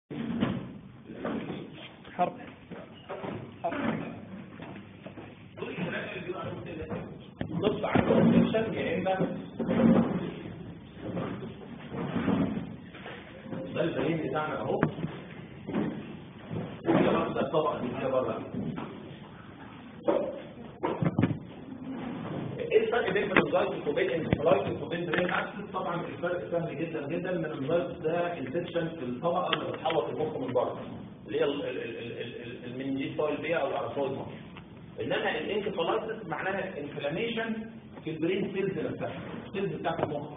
حرف دول الثلاثه اللي بيقولوا عليهم كده نص على الكونكشن يا اما ده البيان بتاعنا اهو هي واخده الطبقه دي كده بره. ايه الفرق بين المنزايتس وبين الانفلايتس وبين برين اكسس؟ طبعا الفرق سهل جدا جدا. من المنزايتس ده انفكشن في الطبقه اللي بتحوط المخ من بره اللي هي المنجيفايل بيا او الارثرويد. انما الانكفالايتس معناها انفلاميشن في البرين سيلز نفسها، السيلز بتاعت المخ.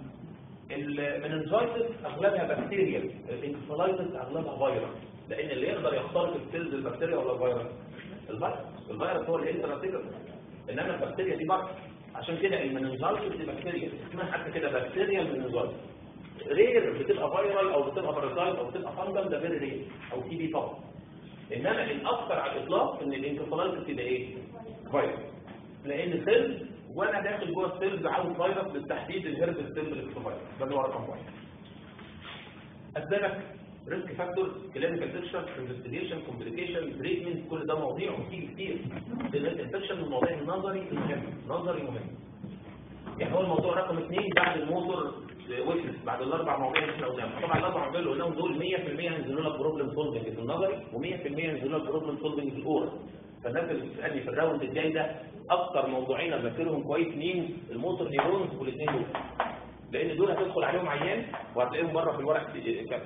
المننجايتس اغلبها بكتيريا، الانكفالايتس اغلبها فيروس، لان اللي يقدر يخترق السيلز البكتيريا ولا الفيروس؟ الفيروس هو اللي انتراتيجر، انما البكتيريا دي بره. عشان كده المننجايتس دي بكتيريا، اسمها حتى كده بكتيريا المننجايتس. رير بتبقى فيرال او بتبقى بارازايت او بتبقى فانجل، ده فيري رير، او تي بي طبعا. انما الاكثر على الاطلاق ان الانكفالايتس تبقى ايه؟ فيروس، لان سيلز وانا داخل جوه السيلز عاوز فيروس، بالتحديد الهيربس سيمبلكس فيروس، ده اللي هو رقم واحد. اسبابك ريسك فاكتور، كلينيكال بيكتشر، انفستيجيشن، كومبليكيشن، تريتمنت، كل ده مواضيع وبتيجي كتير. الانفكشن من المواضيع النظري مهم، نظري مهم. يعني هو الموضوع رقم 2 بعد الموتور ويكنس، بعد الاربع مواضيع اللي احنا قلناهم. طبعا الاربع مواضيع اللي قلناهم دول 100% هينزلوا لك بروبلم سولفنج في النظري، و100% هينزلوا لك بروبلم سولفنج في الاورال. فالناس اللي بتسالني في الراوند الجاي ده اكتر موضوعين اذاكرهم كويس مين؟ الموتور نيورونز والاثنين دول، لان دول هتدخل عليهم عيان وهتلاقيهم بره في الورق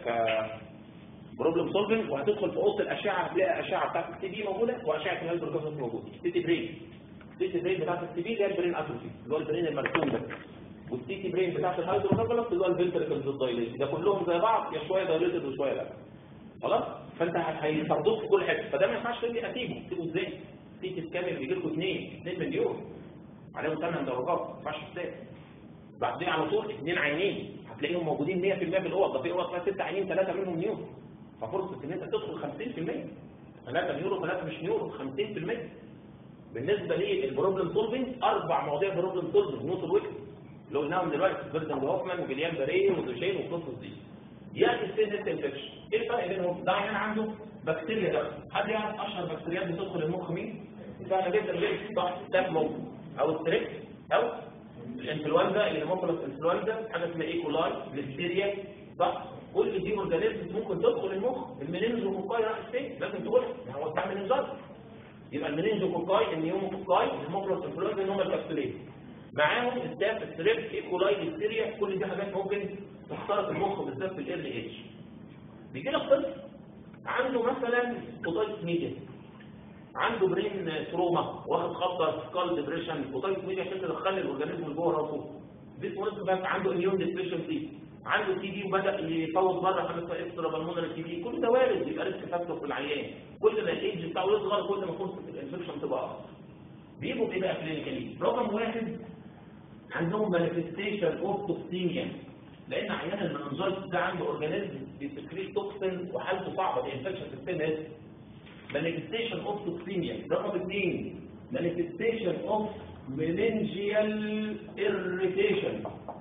بروبلم سولفنج، وهتدخل في اوضه الاشعه هتلاقي اشعه بتاعت التي بي موجوده واشعه الهيدروكافيس موجوده. التي برين، التي برين بتاعت التي بي اللي هي البرين اتروفي اللي هو البرين المرسوم ده، والتي برين بتاعت الهيدروكافيس اللي هو الفنتريكلز الدايليت. ده كلهم زي بعض، يا شويه دايليتد وشويه لا. خلاص؟ فانت هيستخدموك في كل حته، فده ما ينفعش تدي اسيبه ازاي؟ سي سكان اللي بيجي لكم 2 مليون عليهم 8 درجات، ما ينفعش تسيب. بعدين على طول 2 عينين هتلاقيهم موجودين 100% في الاوض، ده في اوض فيها 6 عينين 3 منهم نيورو، ففرصه ان انت تدخل 50%. 3 نيورو 3 مش نيورو 50%. بالنسبه للبروبلم سولفنج 4 مواضيع بروبلم سولفنج نوتر ويك اللي قلناهم دلوقتي، فيردن هوفمان وجليان باريه ودوشين والقصص دي. يعني السينت انفكشن ايه الفرق بينهم؟ ده عيان عنده بكتيريا داخل. حد يعرف اشهر بكتيريات بتدخل المخ مين؟ سهله جدا جدا، صح؟ ستافلوكوكس او ستريبس او الانفلونزا، الهيموفيلس انفلونزا، حاجه اسمها ايكولاي، ليستيريا، صح؟ كل دي اورجانيزمز ممكن تدخل المخ. المننجوكوكاي راح فين؟ لازم تقولها، يعني هو بتاع مننجايتس. يبقى المننجوكوكاي، النيوموكوكاي، الهيموفيلس انفلونزا اللي هم البكتيريا. معاهم الستاف، ستريبس، ايكولاي، ليستيريا، كل دي حاجات ممكن تخترق المخ بالذات في الايرلي ايج. بيجي لك طفل عنده مثلا اوتايتس ميديا، عنده برين تروما، واخد خبطه سكال ديبريشن، اوتايتس ميديا عشان تدخل الاورجانيزم اللي جوه راسه. دي اسمه عنده اميون ديفيشنسي، عنده تي بي وبدا يفوت بره حاجه اسمها اكسترا بالمونري تي بي. كل ده وارد يبقى ريسك فاكتور في العيان. كل ما الايدج بتاعه يصغر كل ما فرصه الانفكشن تبقى اكتر. بيجوا بايه بقى كلينيكالي؟ رقم 1 عندهم مانيفستيشن اوف توكسيميا، لان عيان المننجايتس ده عنده اورجانيزم بيسكريت توكسين وحالته صعبه، دي انفكشن في السن ده. مانيفستيشن اوف توكسيميا. رقم 2 مانيفستيشن اوف مننجيال اريتيشن.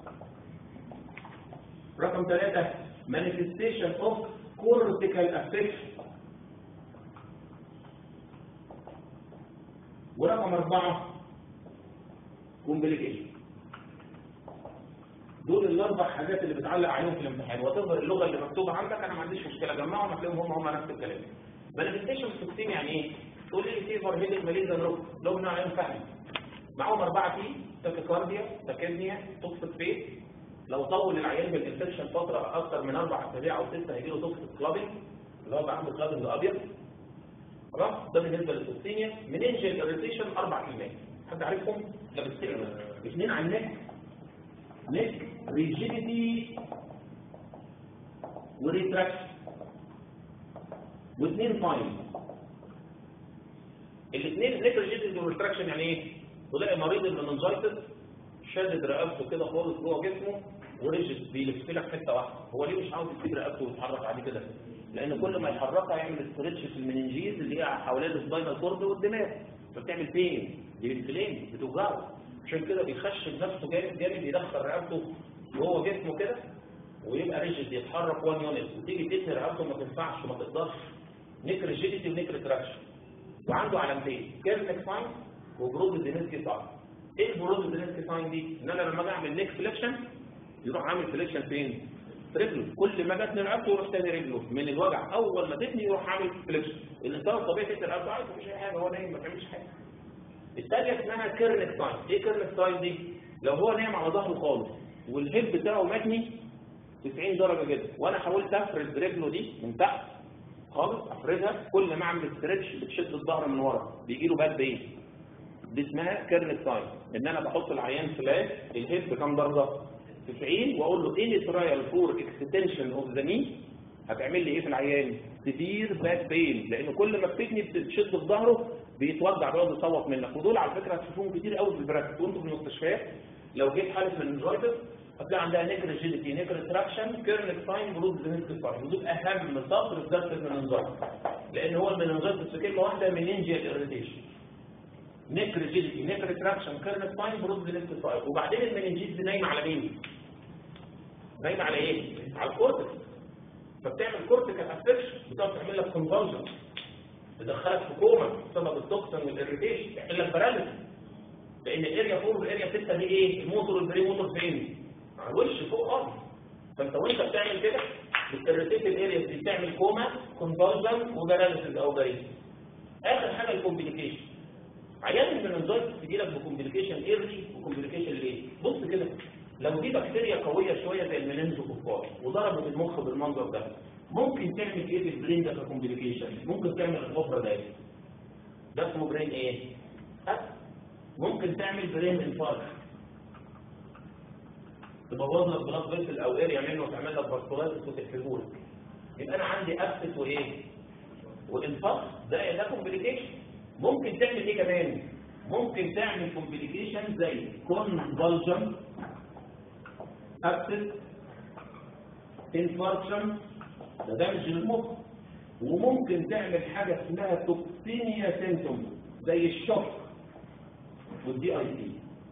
رقم 3 مانيفستيشن اوف كورتيكال افكشن. ورقم 4 كومبليكيشن. دول الاربع حاجات اللي بتعلق عليهم في الامتحان، وتظهر اللغه اللي مكتوبه عندك. انا ما عنديش مشكله، جمعهم هتلاقيهم هم نفس الكلام. مانيفستيشن توكسيميا يعني ايه؟ تقول لي فيفر، هيدك، ماليزيا، روك، لو نوعين فهم. معاهم 4 تي، تاكيكارديا، تاكيبنيا، توكسيك فيس. لو طول العيان بالانفكشن فتره اكثر من 4 اسابيع او 6 هيجي له توكسيك كلابنج، اللي هو عنده كلابنج ابيض. خلاص؟ ده بالنسبه للتوكسيميا. مننجيال اريتيشن 4%. حد عارفهم؟ لا بس 2 على النك، نك ريجيديتي وريتراكشن، و2 فاين. الاثنين نك ريجيديتي وريتراكشن يعني ايه؟ تلاقي مريض المننجايتس شادد رقبته كده خالص جوه جسمه وريجيد، بيلف لك حته واحده. هو ليه مش عاوز يسيب رقبته ويتحرك عليه كده؟ لان كل ما يحركها يعمل ستريتش في المننجيز اللي هي حوالين السباينال كورد والدماغ، فبتعمل بين، دي بتفلين، بتوجعه. عشان كده بيخشب نفسه جامد جامد، يدخل رقبته جوه جسمه كده ويبقى ريجيد يتحرك 1 يونت وتيجي تثني رقبته ما تنفعش وما تقدرش، نيك ريجيديتي ونيك ريتراكشن. وعنده علامتين كيرنك ساين وبرود دينسكي ساين. ايه البرود دينسكي ساين دي؟ ان انا لما اجي اعمل نيك فليكشن يروح عامل فليكشن فين؟ رجله. كل ما جت رقبته يروح تاني رجله من الوجع، اول ما تثني يروح عامل فليكشن. الانسان الطبيعي تثني رقبته عادي مفيش اي حاجه، هو نايم ما بيعملش حاجه. الثانيه اسمها كيرنك ساين. ايه كيرنك ساين دي؟ لو هو نايم على ظهره خالص والهيب بتاعه متني 90 درجه كده، وانا حاولت افرد رجله دي من تحت خالص، افردها، كل ما اعمل ستريتش بتشد الظهر من ورا بيجي له باك بين. دي اسمها كيرنك ساين. ان انا بحط العيان فلاش الهيب بكام درجه؟ 90، واقول له اني ترايل فور اكستنشن اوف ذا ني هتعمل لي ايه في العيان؟ سيفير باك بين، لان كل ما بتبني بتشد في ظهره بيتوجع بيقعد يصوت منك. ودول على فكره هتشوفوهم كتير قوي في البراكتس وانتوا في المستشفيات. لو جيت حاله مننجايتس هتلاقي عندها نيك ريجيديتي، نيك ريتراكشن، كيرنك ساين، برود دينسكي ساين. ودول اهم سطر في درس المننجايتس، لان هو المننجايتس في كلمه واحده مننجيال اريتيشن. نيك ريجيديتي، نيك ريتراكشن، كيرنك ساين، برود دينسكي ساين. وبعدين المننجيز دي نايمه على مين؟ نايمه على ايه؟ على الكورتكس. فبتعمل كورتيكال افكشن، بتقعد تعمل لك كونفولجن، تدخلك في كوما بسبب التوكسين والاريتيشن، تعمل لك باراليسيس. لان الاريا 4 والاريا 6 دي ايه؟ الموتور والبري موتور فين؟ على الوش فوق خالص. فانت وانت بتعمل كده بتريتيت الاريا دي، بتعمل كوما، كونفولجن، وباراليسيس او باريس. اخر حاجه الكومبليكيشن. عيان المننجايتس تجي لك بكومبليكيشن ايرلي وكومبليكيشن ليه؟ بص كده، لو دي بكتيريا قويه شويه زي المننجوكوكاي وضربت المخ بالمنظر ده، ممكن تعمل ايه في البرين ده ككومبليكيشن؟ ممكن تعمل الحفره ده اسمه برين ايه؟ ممكن تعمل برين انفاركت، تبوظ لك بلاد فيسل او اريا منه وتعمل لك باسكولايتس وتقفله لك. يبقى انا عندي ابسس وايه؟ وانفاركت، ده كومبليكيشن. ممكن تعمل ايه كمان؟ ممكن تعمل كومبليكيشن زي كونفولجن، ابسس، انفاركشن، ده دمج للمخ. وممكن تعمل حاجه اسمها توكسينيا سيمتوم زي الشوك والدي اي سي.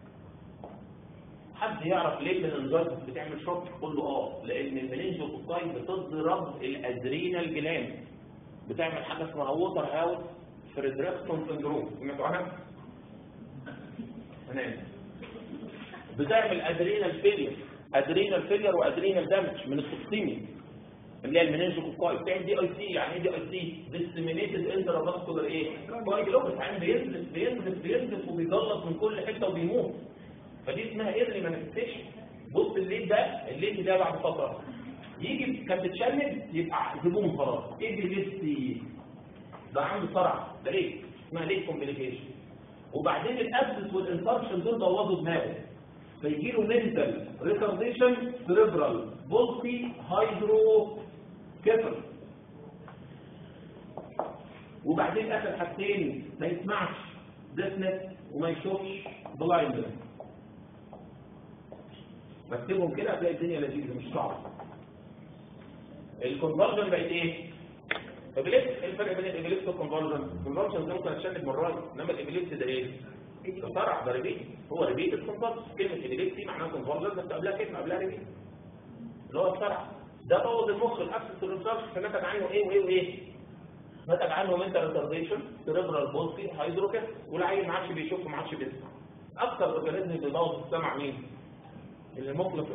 حد يعرف ليه المننجايتس بتعمل شوك؟ قول له لان المننجوكوكاي بتضرب الادرينال جلاند، بتعمل حاجه اسمها ووتر هاوس فريدريكسون سندروم، سمعتوا عنها؟ تمام. بتعمل ادرينال فيلير وادرينال دامج من التوكسيميا اللي هي المننجوكوكاي. بتعمل دي اي سي. يعني ايه دي اي سي؟ ديسيمينيتد انترافاسكولار ايه؟ كواجيلوباثي. يعني بينزف وبيجلط من كل حته وبيموت. فدي اسمها ايرلي مانيفستيشن. بص الليد ده بعد فتره يجي كان بتشنج يبقى زبون خلاص. ايه دي ده عنده صرع، ده ليه؟ اسمها ليه كومبليكيشن. وبعدين الابسس والانفاركشن دول بوظوا دماغه، فيجي له منتال ريتارديشن سيريبرال بولسي هايدرو كيفر. وبعدين اخر حاجتين ما يسمعش ديفنس وما يشوفش بلايندنس. بكتبهم كده هتلاقي الدنيا لذيذه مش صعبه. الكونفرجن بقت ايه؟ ابليبس. ايه الفرق بين الابليبس والكونفرجن؟ الكونفرجن ده ممكن اتشنج مرات، انما الابليبس ده ايه؟ ده صرع، ده ريبيت. هو ريبيت الكونفرجن. كلمه ابليبسي معناها كونفرجن بس قبلها كلمه قبلها ريبيت اللي هو الصرع. ده بوظ المخ، الابسس والانفاركشن، فنتج عنه ايه وايه وايه؟ نتج عنه منتال ريتارديشن سيريبرال بولسي هايدروكيف. والعيل ما عادش بيشوف وما عادش بيسمع. اكثر اورجانيزم بيبوظ السمع مين؟ الهيموفيلس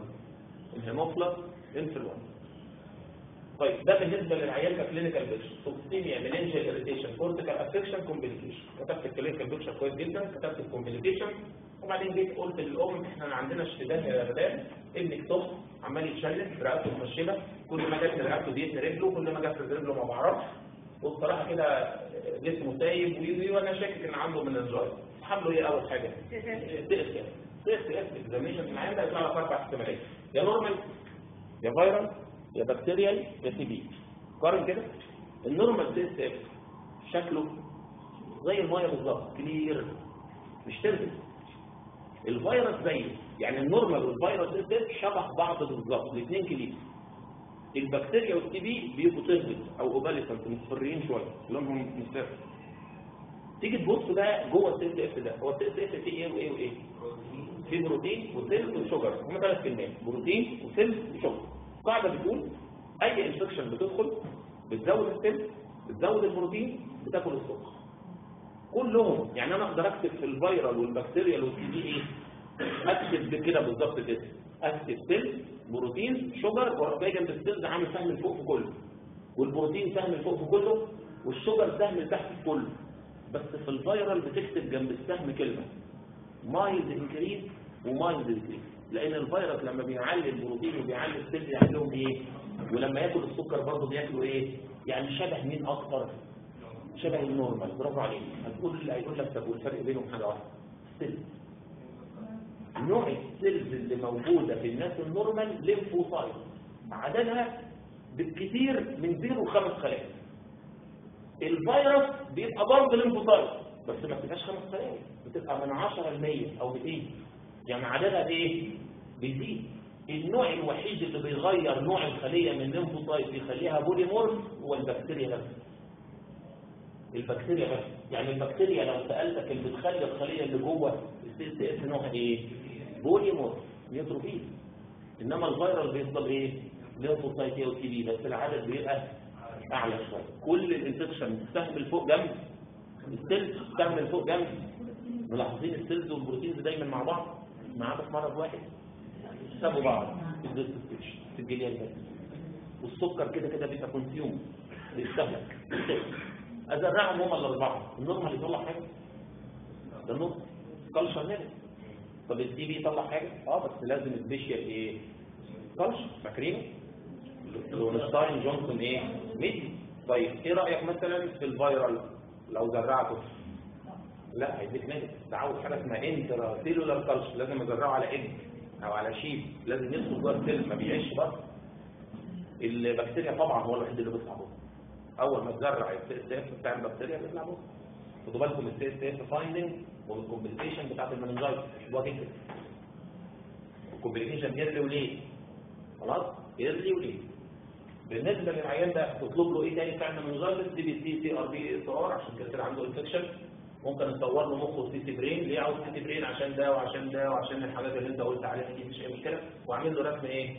انفلونزا. طيب ده بالنسبه للعيان ككلينيكال بيكشر. توكسيميا، مننجيال اريتيشن، كورتيكال افكشن، كومبليكيشن. كتبت الكلينيكال بيكشر كويس جدا، كتبت الكومبليكيشن، وبعدين جيت قلت للام احنا عندنا اشتباه يا غدان، ابنك طفل عمال يتشلل، رقبته مشبه، كل ما جت رقبته بيتني رجله، كل ما جت رجله ما بعرفش، والصراحه كده جسمه سايب وانا شاكك ان عنده مننجايتس. حمله ايه اول حاجه؟ تيست اكزامينشن. العيان ده يطلع لك 4 احتمالات، يا نورمال يا فيرال يا بكتيريال يا تي بي. قارن كده. النورمال تيست اف شكله زي الميه بالظبط، كلير مش تربس. الفيروس زيه، يعني النورمال والفيروس تيست شبه بعض بالظبط، الاثنين كلير. البكتيريا والتي بي بيبقوا تربس او اوباليسنت مصفرين شويه، لونهم مصفر. تيجي تبص بقى جوه التيست اف ده، هو التيست اف فيه ايه وايه وايه؟ في بروتين وسيل وشوجر، هم 3 كلمات، بروتين وسيل وشوجر. القاعده بتقول اي انفكشن بتدخل بتزود السيل، بتزود البروتين، بتاكل السكر كلهم. يعني انا اقدر اكتب في الفيرال والبكتيريال والسي دي ايه، اكتب كده بالظبط كده، اكتب سيل بروتين شوجر، واروح جاي جنب السيل ده عامل سهم لفوق في كله، والبروتين سهم لفوق في كله، والشوجر سهم لتحت في كله. بس في الفيرال بتكتب جنب السهم كلمه مايلد انكريز ومايلد ديكريز، لان الفيروس لما بيعلي البروتين وبيعلي السيل بيعملهم ايه؟ ولما ياكل السكر برضه بياكلوا ايه؟ يعني شبه مين اكتر؟ شبه النورمال. برافو عليك. هيقول لك طب والفرق بينهم حاجه واحده، السيل. نوع السيلز اللي موجوده في الناس النورمال ليمفوسايت، عددها بالكثير من 0 ل5 خلايا. الفيروس بيبقى برضه ليمفوسايت بس ما بتبقاش 5 خلايا، بتبقى من 10 ل 100 او 200، يعني عددها بايه؟ بيزيد. النوع الوحيد اللي بيغير نوع الخليه من ليمفوسايت يخليها بوليمورف هو البكتيريا بس. البكتيريا بس. يعني البكتيريا لو سالتك اللي بتخلي الخليه اللي جوه السي سي اس نوعها ايه؟ بوليمورف نيوتروفيل. انما الفيرال بيفضل ايه؟ ليمفوسايت او تي بي، بس العدد بيبقى اعلى شويه. كل الانفكشن مستهبل فوق جنب السيلز، مستهبل فوق جنب. ملاحظين السيلز والبروتينز دايما مع بعض، ما عدا في مرض واحد سابوا بعض في الديستيشن في الجليال بس. والسكر كده كده بيبقى كونسيوم، بيستهلك. ازرعهم هم الاربعه، النورمال يطلع حاجه؟ ده النورمال كلشر نيجاتيف. طب السي بي يطلع حاجه؟ بس لازم سبيشال ايه؟ كلشر. فاكرينه؟ لونشتاين جونسون ايه؟ ميدي. طيب ايه رايك مثلا في الفيرال لو زرعته؟ لا هيديك نيجاتيف. تعود حاجه اسمها انترا سيلولار كلشر، لازم ازرعه على ايج او على شيب، لازم يدخل جوه السيل ما بيعيش بره. البكتيريا طبعا هو الوحيد اللي بيطلع بره. اول ما تزرع السي اس اف بتاع البكتيريا بيطلع بره. خدوا بالكم السي اس اف فايندنج والكومبليكيشن بتاعت المننجايتس هو كده. الكومبليكيشن ايرلي وليه؟ خلاص؟ ايرلي وليه؟ بالنسبه للعيان ده تطلب له ايه تاني بتاع المننجايتس؟ دي بي سي، سي ار بي، اس ار، عشان كده عنده انفكشن. ممكن نصور له مخه سي تي برين. ليه عاوز سي تي برين؟ عشان ده وعشان ده وعشان الحاجات اللي انت قلت عليها دي، مش اي مشكله. واعمل له رسم ايه؟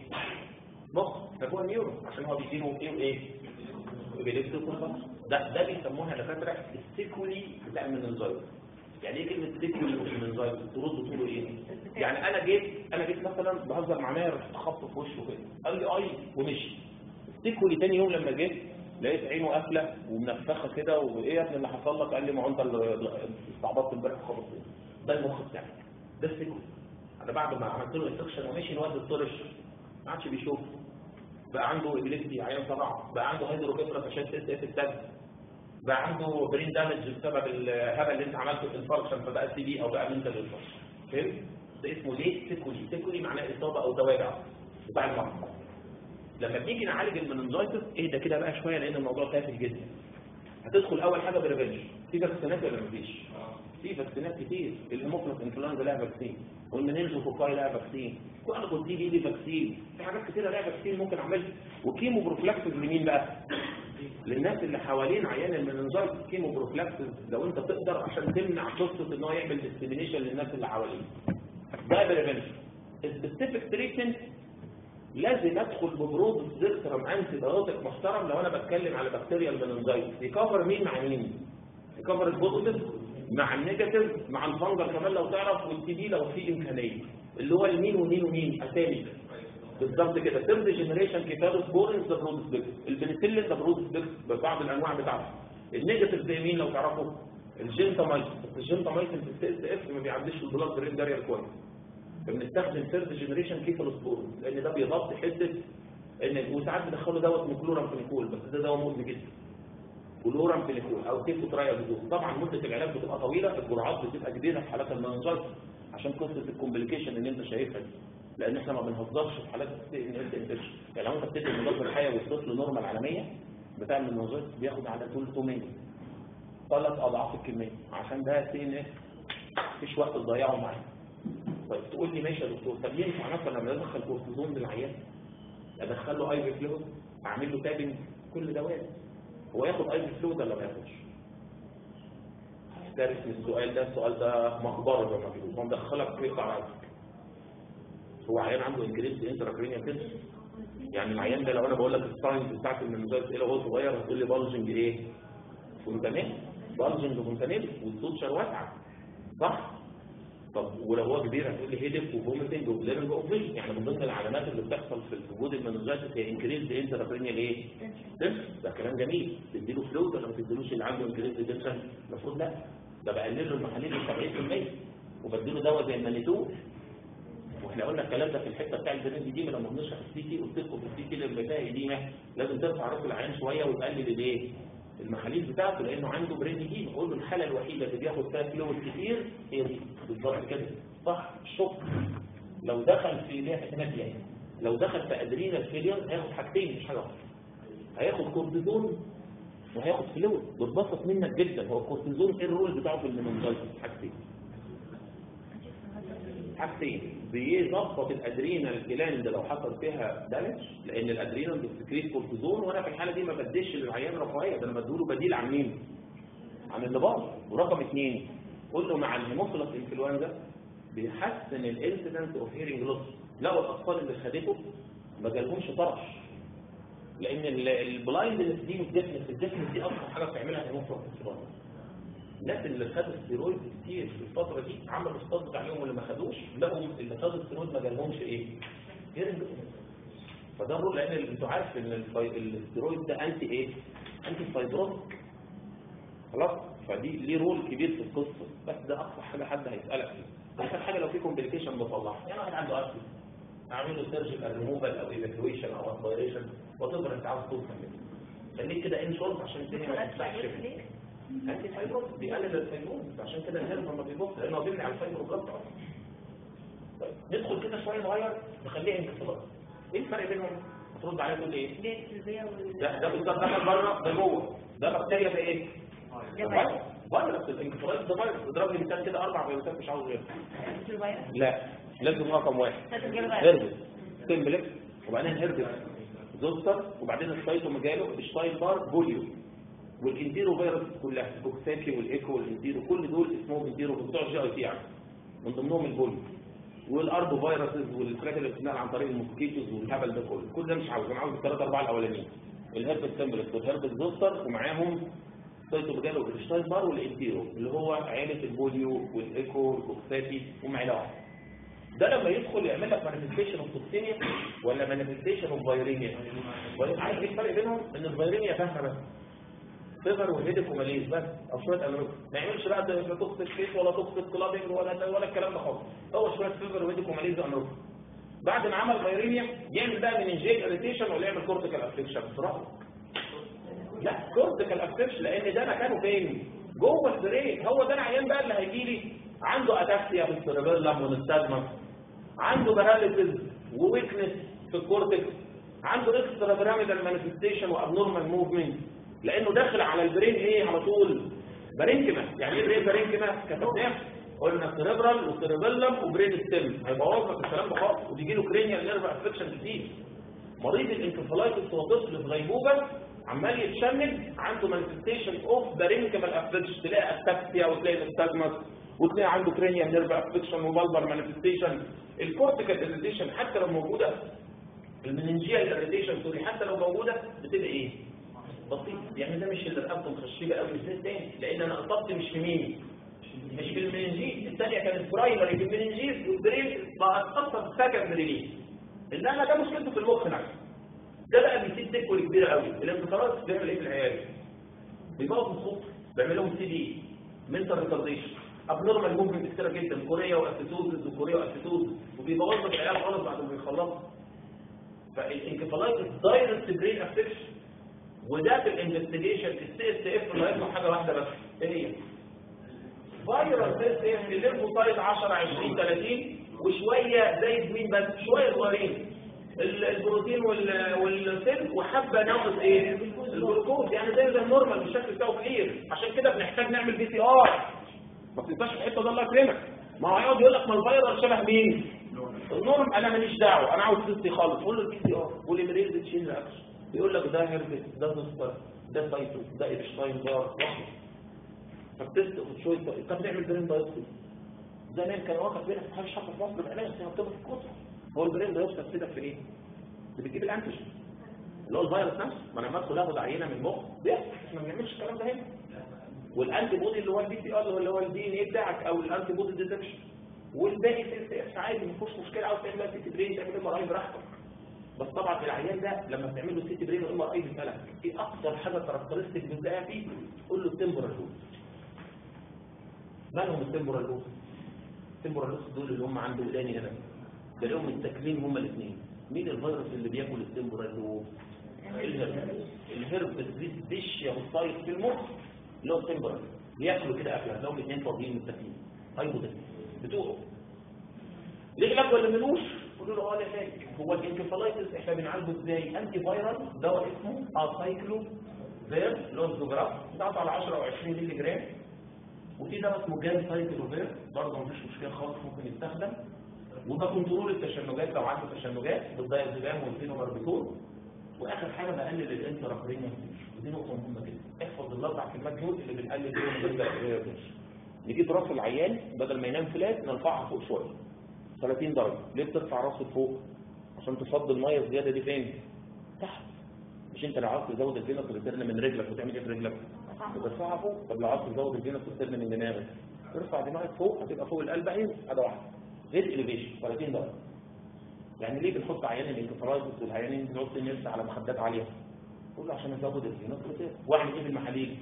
مخ فجوه النيورو، عشان هو بيجيله ايه وايه؟ بيلبسوا ده بيسموها دكاتره السيكولي بتاع المننجايتس. يعني ايه كلمه سيكولي والمننجايتس؟ تقولوا ايه؟ يعني انا جيت مثلا بهزر مع ناير، رحت خبطه في وشه كده، قال لي اي ومشي. السيكولي تاني يوم لما جيت لقيت عينه قافله ومنفخه كده، وايه يا ابني اللي حصل لك؟ قال لي ما هو انت اللي استعبطت امبارح خبطتني. ده المخ بتاعي، ده السيكولي. انا بعد ما عملت له انفكشن ومشي الواد الطرش ما عادش بيشوف، بقى عنده ابيليبسي عيان طبعا، بقى عنده هيدروكيفالس عشان اس اف التاج، بقى عنده برين دامج بسبب الهبل اللي انت عملته في الانفاركشن، فبقى سي بي او بقى منتال انفاركشن. فهمت؟ ده اسمه ليه؟ سيكولي. سيكولي معناه اصابه او توابع بتاع المرض. لما بنيجي نعالج المننجايتس اهدى كده بقى شويه، لان الموضوع تافه جدا. هتدخل اول حاجه بريفنشن. في فاكسينات ولا مفيش؟ في فاكسينات كتير. الهيموفيلس انفلونزا لها فاكسين، والمننجوكوكاي لها فاكسين، كل تي بي ليه فاكسين. في حاجات كتيره لها فاكسين ممكن اعملها. وكيمو بروفلاكسز لمين بقى؟ للناس اللي حوالين عيان المننجايتس. كيمو بروفلاكسز لو انت تقدر، عشان تمنع قصه ان هو يعمل ديسيمينيشن للناس اللي حواليه. ده بريفنشن. السبيسيفيك تريتمنت لازم ادخل ببرود زيرترم انتي بايوتيك محترم. لو انا بتكلم على بكتيريا المننجايتس يكفر مين مع مين؟ يكفر البوزيتيف مع النيجاتيف مع الفنجر كمان لو تعرف، والتي بي لو في امكانيه، اللي هو المين ومين ومين اسامي بالظبط كده. ثيرد جنريشن كيفالوسبورين ذا برود سبيكس، البنسلين ذا برود سبيكس ببعض الانواع بتاعته. النيجاتيف زي مين لو تعرفوا؟ الجنتامايسين. بس الجنتامايسين في السي اس اف ما بيعديش البلاد برين بارير كويس، فبنستخدم ثيرد جنريشن كيفالوسبورين لان ده بيغطي حته ان، وساعات بندخله دواء اسمه كلورامفينيكول، بس ده دواء مؤذي جدا. كلورامفينيكول او كيفوترايازول. طبعا مده العلاج بتبقى طويله، الجرعات بتبقى كبيره في حالات المننجايتس عشان قصه الكومبليكيشن اللي انت شايفها دي، لان احنا ما بنهزرش في حالات الانفكشن. يعني لو انت بتدي المضاد الحيوي والطفل نورمال على 100 بتاع المننجايتس بياخد على 300، 3 اضعاف الكميه، عشان ده سي ان اس مفيش وقت تضيعه معاه. طيب تقول لي ماشي يا دكتور، طب ينفع مثلا لما ادخل كورتيزون للعيان ادخل له اي في فلويد، اعمل له تابنج كل ده وارد. هو ياخد اي في فلويد ولا ما ياخدش؟ هتعرف من السؤال ده مخبره زي ما بيقولوا، هو مدخلك في راسك. هو عيان عنده انكريز انتراكرينيال كده، يعني العيان ده لو انا بقول لك الساينز بتاعت المنوزايتس ايه لو هو صغير هتقول لي بالجنج ايه؟ فونتانيل، بالجنج فونتانيل والسوتشر واسعه صح؟ طب ولو هو كبير هتقول لي هيدك وفوميتنج وبليرنج اوف فيجن، يعني من ضمن العلامات اللي بتحصل في وجود المنوزايتس هي انكريز انترابرينيال ايه؟ تنشن. ده كلام جميل، تديله فلويد ولا ما تديلوش اللي عنده انكريز تنشن؟ المفروض لا، ده بقلل له المحاليل ل 70% وبديله دواء زي المانيتول. واحنا قلنا الكلام ده في الحته بتاع البرين دي لما بنشرح السي تي، قلت لكم في السي تي لما بتلاقي دي لازم ترفع راس العيان شويه وتقلل الايه؟ المحاليل بتاعته لانه عنده برين دي. بقول له الحاله الوحيده اللي بياخد فيها فلويد كتير هي دي بالظبط كده صح؟ الشكر لو دخل في ليها احتمال يعني لو دخل في ادرينال فيلير هياخد حاجتين مش حاجه واحده، هياخد كورتيزون وهياخد فلويد. بتبسط منك جدا، هو الكورتيزون ايه الرول بتاعه في المنوزايتس؟ حاجتين بيظبط الادرينال جلاند لو حصل فيها دامج، لان الادرينال بتسكريت كورتيزون، وانا في الحاله دي ما بديش للعيان رفاهيه، ده انا بديله بديل عن مين؟ عن اللباس. ورقم 2 قول له مع الهيموفيلس انفلونزا بيحسن الانسيدنت اوف هيرنج لوس. لو الاطفال اللي خدته ما جالهمش طرش، لان البلايندنس دي والديفنس دي اكتر حاجه بتعملها الهيموفيلس انفلونزا. الناس اللي خدوا ستيرويد كتير في الفتره دي عملوا استاذ عليهم واللي ما خدوش لقوا اللي خدوا ستيرويد ما جالهمش ايه؟ هيرنج. فده الرول، لان انتوا عارف ان الستيرويد ده انتي ايه؟ انتي فايبروتيك خلاص، فدي ليه رول كبير في القصه، بس ده اقصى حاجه حد هيسالك فيها. اخر حاجه لو في كومبليكيشن بطلعها، يعني واحد عنده ارثر اعمل له سيرجيكال ريموفال او ايفاكويشن او اسبيريشن وتقدر انت عاوز توصل منه. خليك كده ان شورت عشان الدنيا ما تفتحش. انتي فايبروز بيقلل الفايبروز، عشان كده الهرم لما بيبص لانه بيمنع الفايبروز اصلا. طيب ندخل كده شويه نغير نخليه انكفاض. ايه الفرق بينهم؟ هترد عليا تقول لي ايه؟ ده بالظبط دخل بره ده جوه، ده بكتيريا في ايه؟ فيروس. الانكفاضات ده فيروس. اضرب لي مثال كده 4 فيروسات مش عاوز غيره. لا لازم رقم 1 هربس سيمبلكس، وبعدين هربس زوستر، وبعدين السايتوميجالو الشتاين بار بوليو، والانتيرو فيروس كلها البوكساكي والايكو والانتيرو، كل دول اسمهم انتيرو بتوع الجي اي تي يعني، من ضمنهم البوليو والاربو فيروسز والحاجات اللي بتتنقل عن طريق الموسكيتوز والهبل ده كله. كل ده مش عاوز، انا عاوز الثلاثه اربعه الاولانيين، الهربس سيمبلكس والهربس زوستر ومعاهم سايتوميجالو والشتاين بار والانتيرو اللي هو عيله البوليو والايكو والبوكساكي ومعاه واحد. ده لما يدخل يعمل لك مانيفستيشن اوف توكسيميا ولا مانيفستيشن اوف فيرينيا. عارف ايه الفرق بينهم؟ ان الفيرينيا فاهمه بس فيفر وهيدك وماليز بس او شويه امراض، ما يعملش بقى توكسيك فيس ولا توكسيك كلابنج ولا الكلام ده خالص، هو شويه فيفر وهيدك وماليز وامراض. بعد ما عمل فيرينيا يعمل بقى مننجيال اريتيشن ولا يعمل كورتيكال افكشن بصراحه؟ لا كورتيكال افكشن، لان ده مكانه فين؟ جوه البرين. هو ده العيان بقى اللي هيجي لي عنده اتاكسيا في السيربيلم ونستازما، عنده باراليسيس وويكنس في الكورتكس، عنده اكسترا بيراميدال مانيفستيشن وابنورمال موفمنت، لانه داخل على البرين ايه على طول؟ بارينكما. يعني ايه برين بارينكما؟ كتبناه قلنا سيربرال وسيربيلم وبرين ستيم، هيبوظ لك الكلام ده خالص وبيجي له كرينيال نيرف افكشن كتير. مريض الانكفالايتس هو طفل في غيبوبه عمال يتشنج عنده مانيفستيشن اوف بارينكمال افكشن، تلاقي اتاكسيا وتلاقي نستازمس وتلاقي عنده كرينيال نيرف افكشن وبالبر مانيفستيشن. الكورتيكال اريتيشن حتى لو موجوده، المننجيال اريتيشن سوري حتى لو موجوده بتبقى ايه؟ بسيط. يعني ده مش اللي رقبته مخشبه قوي زي الثاني، لان انا اصبت مش في مين؟ مش في المننجيز. الثانيه كانت برايمري في المننجيز والبرين بقى اتاثر سكندري ليه؟ انما ده مشكلته في المخ نفسه. ده بقى بيسيب تكوين كبيره قوي. الانفجارات بيعمل ايه في العيال؟ بيبوظ الصوت، بيعمل لهم سي دي منتال ريتارديشن، ابنورمال موفمنت كتيره جدا، كوريا واسيتوزز وكوريا واسيتوزز، وبيبوظ لك العيال خالص بعد ما بيخلصوا. فالانكفالايتس دايركت برين افكشن، وده في الانفستيجيشن السي اس اف اللي هيطلع حاجه واحده بس ايه هي؟ فيروس سي اس اف الليمفوسايت 10 20 30 وشويه زي مين بس شويه صغيرين البروتين والسيل وحبه ناقص ايه؟ الجلوكوز. يعني زي النورمال بالشكل بتاعه كلير. عشان كده بنحتاج نعمل بي سي ار. ما تنساش الحته ده الله يكرمك. ما هو هيقعد يقول لك ما الفيروس شبه مين؟ النورم. انا ماليش دعوه، انا عاوز تستي خالص. قول له البي سي ار بوليميريز تشين رياكشن، يقول لك ده هيربس ده زوستر ده سايتو ده ايبشتاين بار واحد. فبتست شويه. طب نعمل برين بايوبسي. زمان كان واقف بينا في حاجه شخص في مصر بعنايه بس مكتوبه في الكتب. هو البرين بايوبسي بتفيدك في ايه؟ بتجيب الانتيجين اللي هو الفيروس نفسه. ما انا لما ادخل اخد عينه من المخ بيحصل، احنا ما بنعملش الكلام ده هنا. والانتي بودي اللي هو البي سي ار اللي هو الدي ان اي بتاعك او الانتي بودي ديتكشن، والباقي سي اس عادي ما فيهوش مشكله. عاوز تعمل سي تي برين تعمل ام ار اي براحتك. بس طبعا العيان ده لما بتعمل له سي تي برين وام ار اي بيسالك ايه اكتر حاجه كاركترستيك بتلاقيها فيه؟ قول له التمبورال لوب. مالهم التمبورال لوب؟ التمبورال لوب دول اللي هم عنده وداني هنا تلاقيهم متاكلين هم الاثنين. مين الفيروس اللي بياكل التمبورال لوب؟ الهرب ديشيا والسايت في المخ اللي هو التمبورال بياكلوا كده اكله، هتلاقيهم الاثنين فاضيين متاكلين. هايبوتنس بتوعه ليه علاج ولا ملوش؟ قولوا له اه علاج. هو الانكفالايتس احنا بنعالجه ازاي؟ انتي فايرال دواء اسمه اسايكلو فير اللي هو الزوجراف بتاعته على 10 او 20 مللي جرام، وفي دواء اسمه جان سايكلو فير برضه مفيش مشكله خالص ممكن يستخدم، وده كنترول التشنجات لو عنده تشنجات بالدايازيبام والفينوباربيتول. واخر حاجه بقلل الانترابرينيال ودي نقطه مهمه جدا. احفظ الاربع كلمات دول اللي بنقلل بيهم الانترابرينيال. نجيب راس العيان بدل ما ينام فلات نرفعها فوق شويه 30 درجه. ليه بترفع راسه فوق؟ عشان تفضي الميه الزياده دي فين؟ تحت. مش انت لو عاوز تزود الفينوس ريتيرن من رجلك وتعمل ايه في رجلك؟ بترفعها فوق. طب لو عاوز تزود الفينوس ريتيرن من دماغك ترفع دماغك فوق هتبقى فوق القلب اهي. حاجه واحده غير اليفيشن 30 درجه. يعني ليه بنحط عيان الانكفالايتس والعيانين بنقعد نرسى على مخدات عاليه؟ كله عشان نزود الفينوس ريتيرن. واعمل ايه بالمحاليل؟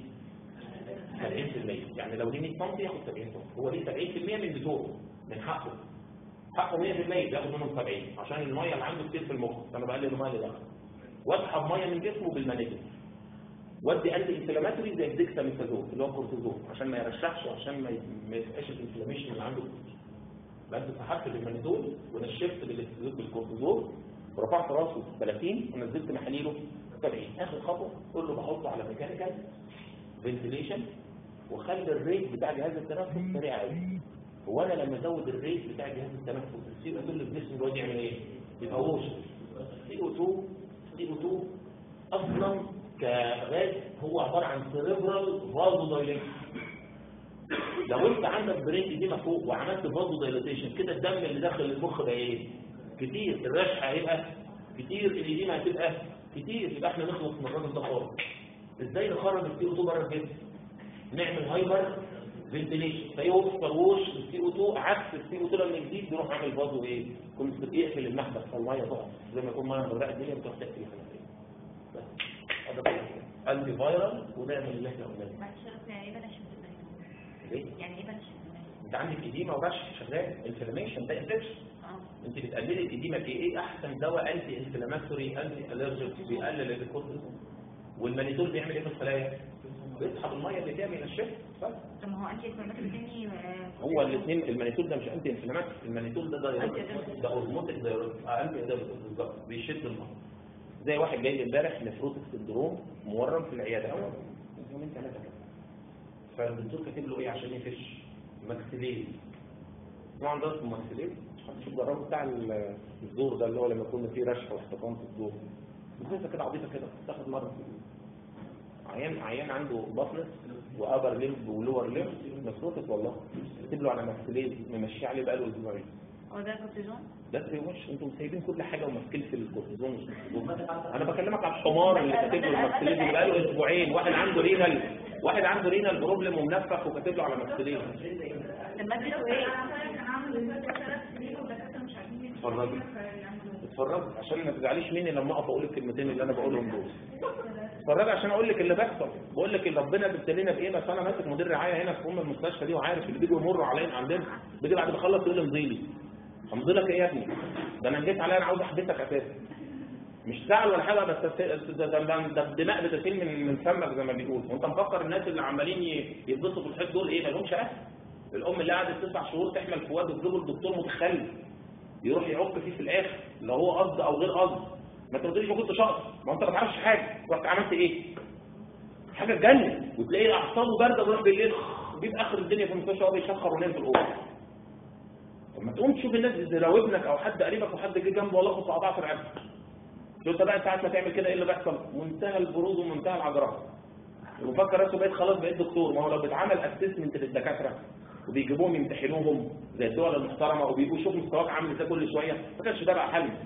70%. يعني لو ليه 100 سم ياخد 70 سم. هو ليه 70% من بتوعه من حقه 100% بياخد منهم 70 عشان الميه اللي عنده كتير في المخ. فانا بقلل الميه اللي داخله واسحب ميه من جسمه بالمانيتول. ودي انتي انفلاماتوري زي الديكساميثازون اللي هو الكورتيزون عشان ما يرشحش وعشان ما يبقاش الانفلاميشن اللي عنده كتير. بس سحبت بالمانيتول ونشفت بالكورتيزون ورفعت راسه 30 ونزلت محاليله 70. اخر خطوه كله بحطه على ميكانيكال فنتيليشن وخلي الريت بتاع جهاز التنفس سريع قوي. هو انا لما ازود الريت بتاع جهاز التنفس السي او 2 اللي في جسمي الواد يعمل ايه؟ يبقى ووش. سي او 2 اصلا كغاز هو عباره عن سيريبرال فازو دايليشن. لو انت عندك برين ايديما فوق وعملت فازو دايليشن كده الدم اللي داخل المخ بقى ايه؟ كتير. الرشح هيبقى كتير، الايديما هتبقى كتير. يبقى احنا نخلص من الراجل ده خالص. ازاي نخرج السي او 2 بره الجسم؟ نعمل هايبر فنتيليشن فيوصل ووش السي او 2 عكس السي او 2 لما يزيد بيروح عامل فازو ايه؟ كنت بتقفل المحبس فالميه تقع زي ما يكون ميه مغرقه الدنيا بتروح تقفل الحنفيه. بس هذا انتي فايرال ونعمل اللي احنا قلناه. يعني ايه بلاش ليه؟ يعني ايه بلاش؟ انت عندك اديمه ورشح شغال انفلاميشن ده انفكشن. انت بتقللي الاديمه في ايه؟ احسن دواء انتي انفلاماتوري انتي الرجيك بيقلل الكورتيزون. والمانيتول بيعمل ايه في الخلايا؟ بيسحب الميه اللي فيها من الشفت. بس طب ما هو انتي انفلاماتوري تاني هو الاثنين. المانيتول ده مش انتي انفلاماتوري، المانيتول ده ده اوزموتيك انتي بالظبط بيشد الميه. زي واحد جاي امبارح نفروتك سندروم مورم في العياده اول يومين ثلاثه كده، فالدكتور كاتب له ايه عشان يفش؟ ماكسيليز. طبعا ده اسمه ماكسيليز. شوف جربوا بتاع الزور ده اللي هو لما يكون فيه رشح واحتقان في الزور، بتنسى كده عبيطه كده تاخد مره في عيان عنده بطنس وابر ليمب ولور ليمب مفروتك والله كاتب له على ماكسيليز ممشيه عليه بقاله اسبوعين. هو ده كورتيزون؟ ده مش انتوا سايبين كل حاجه وماسكين في الكورتيزون مش الكورتيزون. انا بكلمك على الحمار اللي كاتب له الماكسيليز اللي بقاله اسبوعين. واحد عنده رينال بروبلم ومنفخ وكاتب له على ماكسيليز. لما اديته ايه؟ اتفرجي عشان ما تزعليش مني لما اقف اقول الكلمتين اللي انا بقولهم دول. اتفرجي عشان اقول لك اللي بيحصل. بقول لك ربنا بيبتلينا بايه. بس انا ماسك مدير رعايه هنا في المستشفى دي وعارف اللي بيجوا يمروا علينا عندنا. بيجي بعد ما اخلص يقول لي امضي لي. امضي لك ايه يا ابني؟ ده انا جيت عليا انا عاوز احبسك اساسا. مش زعل ولا حاجه، بس ده الدماء بتسيل من فمك زي ما بيقول. وانت مفكر الناس اللي عمالين يتبسطوا في الحيط دول ايه؟ ما لهمش اهل. الام اللي قعدت 9 شهور تحمل في واد وتجيبه الدكتور متخلف يروح يعك فيه في الاخر لا هو قصد او غير قصد. ما تقوليش ما كنتش قصد، ما انت ما تعرفش حاجه. رحت عملت ايه؟ حاجه تجنن. وتلاقي اعصابه بارده ويروح بالليل بيبقى اخر الدنيا في المستشفى وهو بيشخر ونام في الاوضه. طب ما تقوم تشوف الناس دي لو ابنك او حد قريبك وحد جه جنبه والله خد اعضاء في رقبتك. انت بقى ساعه ما تعمل كده ايه اللي بيحصل؟ منتهى البرود ومنتهى العجرفه. ومفكر راسه بقيت خلاص بقيت دكتور. ما هو لو بيتعمل اسسمنت للدكاتره وبيجيبوهم يمتحنوهم زي الدول المحترمه وبيجوا يشوفوا مستواك عامل ازاي كل شويه، ما كانش ده بقى حل.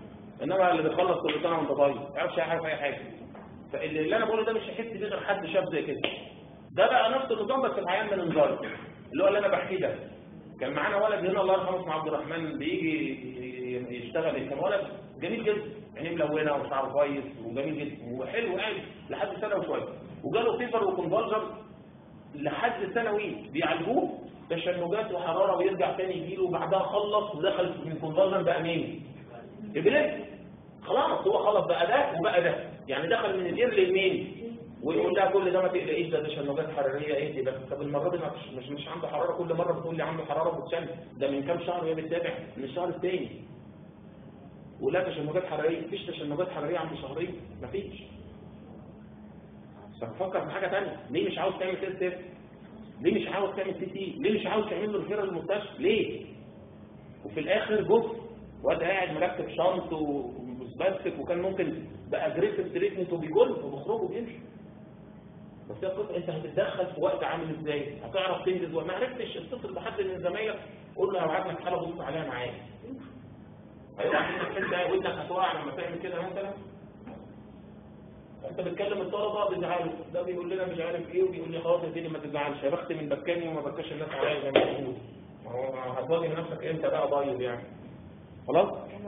انما اللي بيخلص كل سنه وانت طيب ما يعرفش اي حاجه في اي حاجه. فاللي انا بقوله ده مش هيحس بيه غير حد شاب زي كده. ده بقى نفس النظام بس الحياه من انذار اللي هو اللي انا بحكيه ده. كان معانا ولد هنا الله يرحمه اسمه عبد الرحمن بيجي يشتغل، كان ولد جميل جدا، عينيه ملونه وشعره كويس وجميل جدا وحلو قوي لحد سنه وشويه، وجاله فيفر وكونفالجر لحد ثانوي بيعالجوه تشنجات وحراره ويرجع تاني يجيله، وبعدها خلص ودخل من كونفالجر بقى مين؟ ابليس. خلاص هو خلص بقى ده وبقى ده، يعني دخل من الاير للمين. ويقول لها كل ده ما تقلقيش ده تشنجات حراريه ايه دي بس. طب المره دي مش عنده حراره، كل مره بتقول لي عنده حراره بتشن، ده من كام شهر وهي بتتابع من الشهر الثاني ولا تشنجات حراريه. مفيش تشنجات حراريه عند شهرين، مفيش. ففكر في حاجه ثانيه، ليه مش عاوز تعمل تيست؟ ليه مش عاوز تعمل سي تي؟ ليه مش عاوز تعمل له ريفيرال للمستشفى؟ ليه؟ وفي الاخر جزء واد قاعد مركب شنط ومسبسك وكان ممكن بقى اجريسيف تريتمنت وبيجول وبيخرج وبيمشي. بس هي القصه انت هتتدخل في وقت عامل ازاي؟ هتعرف تنجز وما عرفتش اتصل بحد من زمايلك قول له هبعت لك حاله بص عليها معايا. هيبقى عندك انت ودنك هتقع لما تعمل كده مثلا. انت بتكلم الطلبه بيزعلوا، ده بيقول لنا مش عارف ايه وبيقول لي خلاص يا سيدي ما تزعلش، يا بخت من بكاني وما بكاش الناس عليا زي ما بيقولوا. ما هو هتواجه نفسك امتى بقى بايظ يعني. خلاص؟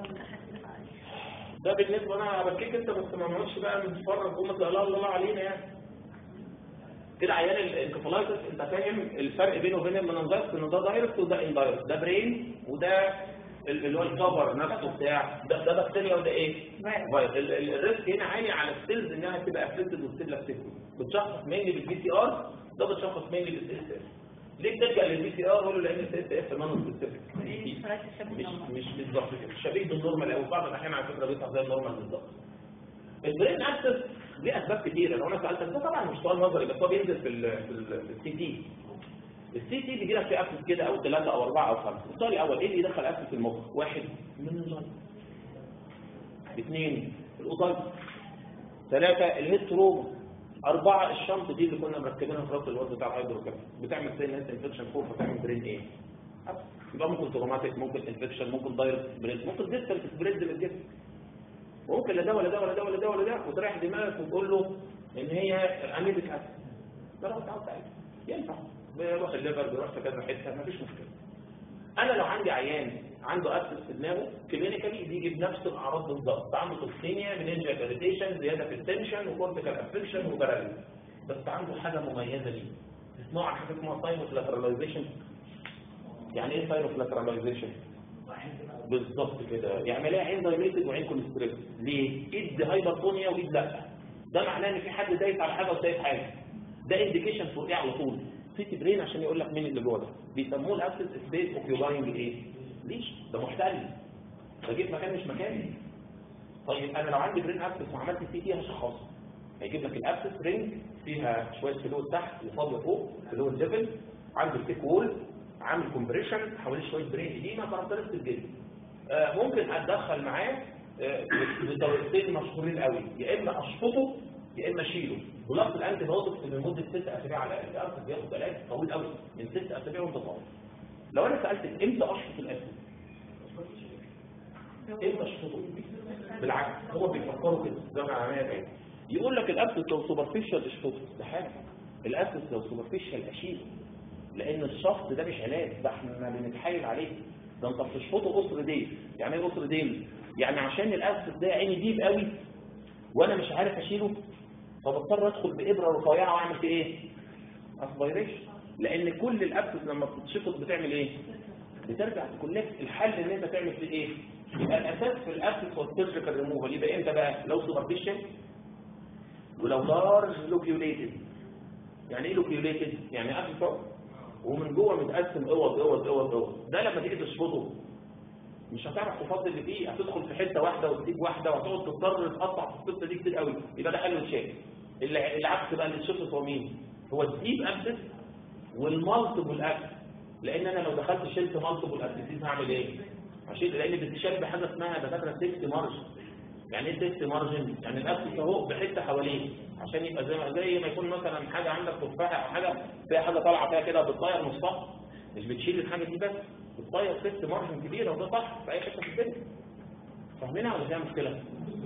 ده بالنسبه انا بكيك انت بس ما نقعدش بقى نتفرج وما تقول الله علينا يعني. كده عيان الانكفالايتس انت فاهم الفرق بينه وبين المننجايتس ان ده دايركت وده اندايركت، ده برين وده اللي هو الكفر نفسه بتاع ده بكتيريا وده ايه؟ فيروس. الريسك هنا عالي على السيلز انها تبقى افكتد وتسيب لك سيكول. بتشخص مينلي بالبي سي ار، ده بتشخص مينلي بالسي اس اف. ليه بتلجأ للبي سي ار؟ قولوا لان السي اس اف نون سبيسيفيك مش بالظبط كده، شبيه بالنورمال او بعض الاحيان على فكره بيطلع زي النورمال بالظبط. البرين اكسس ليه اسباب كتيره، لو انا سالتك ده طبعا مش سؤال نظري بس هو بينزل في السي تي. السي تي بيجي لك في اكسس كده او 3 او 4 او 5. السؤال الاول ايه اللي يدخل اكسس في المخ؟ 1 مننجايتس، 2 الاوتايتس، 3 الهيستروما، 4 الشنط دي اللي كنا مركبينها في راس الوزن بتاع الهيدروكاف بتعمل سينس انفكشن فوق فتعمل برين ايه؟ يبقى ممكن تروماتيك، ممكن انفكشن، ممكن دايركت سبريد، ممكن ديستال سبريد للجسم، ممكن لا ده ولا ده ولا ده ولا ده ولا ده، وتريح دماغك وتقول له ان هي اميبك اسيد. ده لو تعود تعالى ينفع بيروح الليفر بيروح في كذا حته مفيش مشكله. انا لو عندي عيان عنده اسيد في دماغه كلينيكالي بيجي بنفس الاعراض بالظبط، عنده توكسينيا مننجيال اريتيشن زياده في التنشن وكورتيكال افكشن وباراليز، بس عنده حاجه مميزه ليه تسمعوا عن حاجه اسمها ساينوفلاتراليزيشن. يعني ايه ساينوفلاتراليزيشن؟ بالظبط كده، يعني الاقي عين دايليتد وعين كونستريكت. ليه؟ ايد هايبرتونيا وايد لا، ده معناه ان في حد دايس على حاجه وسايب حاجه. ده انديكيشن فور ايه على طول؟ سيتي برين عشان يقول لك مين اللي جوه ده. بيسموه الابسس سبيس اوكيوباينج ايه؟ ليش؟ ده محتل، ده جيت مكان مش مكاني. طيب انا لو عندي برين ابسس وعملت سي تي هشخصه، هيجيب لك الابسس رينج فيها شويه فلويد تحت وفاضيه فوق، فلويد ليفل، عنده التيك وول، عامل كومبريشن حوالين شويه برين دي ما كاركترستيك جدا. ممكن اتدخل معاه بطريقتين مشهورين قوي، يا اما اشفطه يا اما اشيله. ضغط الانتي بايوتكس لمده 6 اسابيع على الاقل، الارض بياخد علاج طويل قوي من 6 اسابيع وانت طالع. لو انا سالتك امتى اشفط الاسيد؟ امتى اشفطه؟ بالعكس هو بيفكروا كده زي ما عملنا كده، يقول لك الاسيد لو سوبرفيشال اشفطه، ده حاجه، الاسيد لو سوبرفيشال اشيله، لان الشفط ده مش علاج، ده احنا بنتحايل عليه. ده انت بتشفطه قصر ديل. يعني ايه قصر ديل؟ يعني عشان الاسيد ده عيني ديب قوي وانا مش عارف اشيله فبضطر ادخل بابره رفيعه واعمل فيه ايه؟ اسبيريشن. لان كل الاسيد لما بتتشفط بتعمل ايه؟ بترجع تكونكت. الحل ان انت تعمل فيه ايه؟ يبقى الاساس في الاسيد هو السيرجيكال ريموفال. يبقى امتى بقى؟ لو سوبرفيشال ولو لارج لوكيوليتد. يعني ايه لوكيوليتد؟ يعني اسيد فوق ومن جوه متقسم اوض اوض اوض اوض. ده لما تيجي تشفطه مش هتعرف تفضل اللي فيه، هتدخل في حته واحده وتسيب واحده وهتقعد تضطر تقطع في القصه دي كتير قوي. يبقى ده حل وتشاك. العكس بقى اللي اتشفط هو مين؟ هو الديب ابسس والمالتيبل ابسس. لان انا لو دخلت شلت مالتيبل ابسس هعمل ايه؟ هشيل، لان بتشال بحاجه اسمها دكاتره سيفتي مارجن. يعني ايه سيفتي مارجن؟ يعني الابسس اهو بحته حواليه عشان يبقى زي ما يكون مثلا حاجه عندك تفاحه او حاجه فيها حاجه طالعه فيها كده بتطير نصها، مش بتشيل الحاجه دي بس، بتطير سيفتي مارجن كبيره، وده صح في اي حته في الدنيا. فاهمينها ولا فيها مشكله؟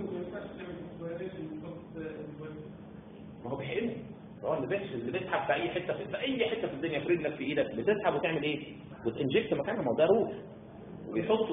ما هو بيحقنه، هو اللي بيسحب في اي حته في اي حته في الدنيا، في رجلك في ايدك بتسحب وتعمل ايه؟ وتنجكت مكانها، ما هو ده روح ويحطه.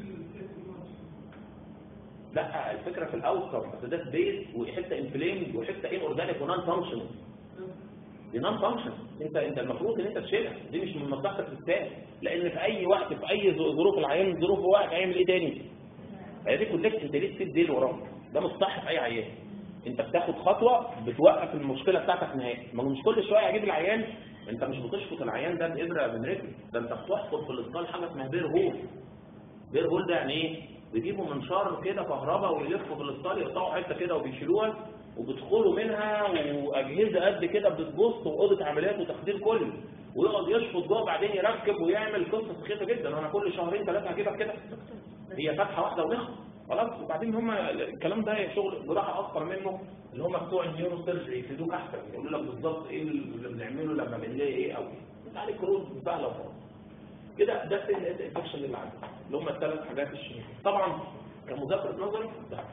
لا الفكره في الاوتكم، ده بيز وحته انفليم وحته ان اورجانيك ونان فانكشنال. دي نان فانكشن، انت المفروض ان انت تشيلها، دي مش من مصلحتك الثاني، لان في اي وقت في اي ظروف العيان ظروفه واحد هيعمل ايه تاني؟ هي كلك انت ليه تسيب ديل وراك؟ ده مش صح في اي عيان. انت بتاخد خطوه بتوقف المشكله بتاعتك نهائي، ما هو مش كل شويه اجيب العيان، انت مش بتشفط العيان ده بابره من رجل، ده انت بتحفر في الاسطال حاجه اسمها بير هول. بير هول ده يعني ايه؟ بيجيبوا منشار كده كهرباء ويلفوا في الاسطال، يقطعوا حته كده وبيشيلوها وبيدخلوا منها، واجهزه قد كده بتبص واوضه عمليات وتخدير كله، ويقعد يشفط جوه بعدين يركب ويعمل قصه سخيفه جدا. انا كل شهرين ثلاثه هجيبك كده، هي فتحه واحده ونخلص خلاص. وبعدين هم الكلام ده شغل جراحه اكتر منه، اللي هم بتوع النيورو سيرجري يفيدوك احسن، يقولوا لك بالظبط ايه اللي بنعمله لما بنلاقي ايه قوي. انت عليك رول سهله وخلاص كده. ده الانفكشن اللي عندك اللي هم الثلاث حاجات الشهيره. طبعا كمذاكره نظري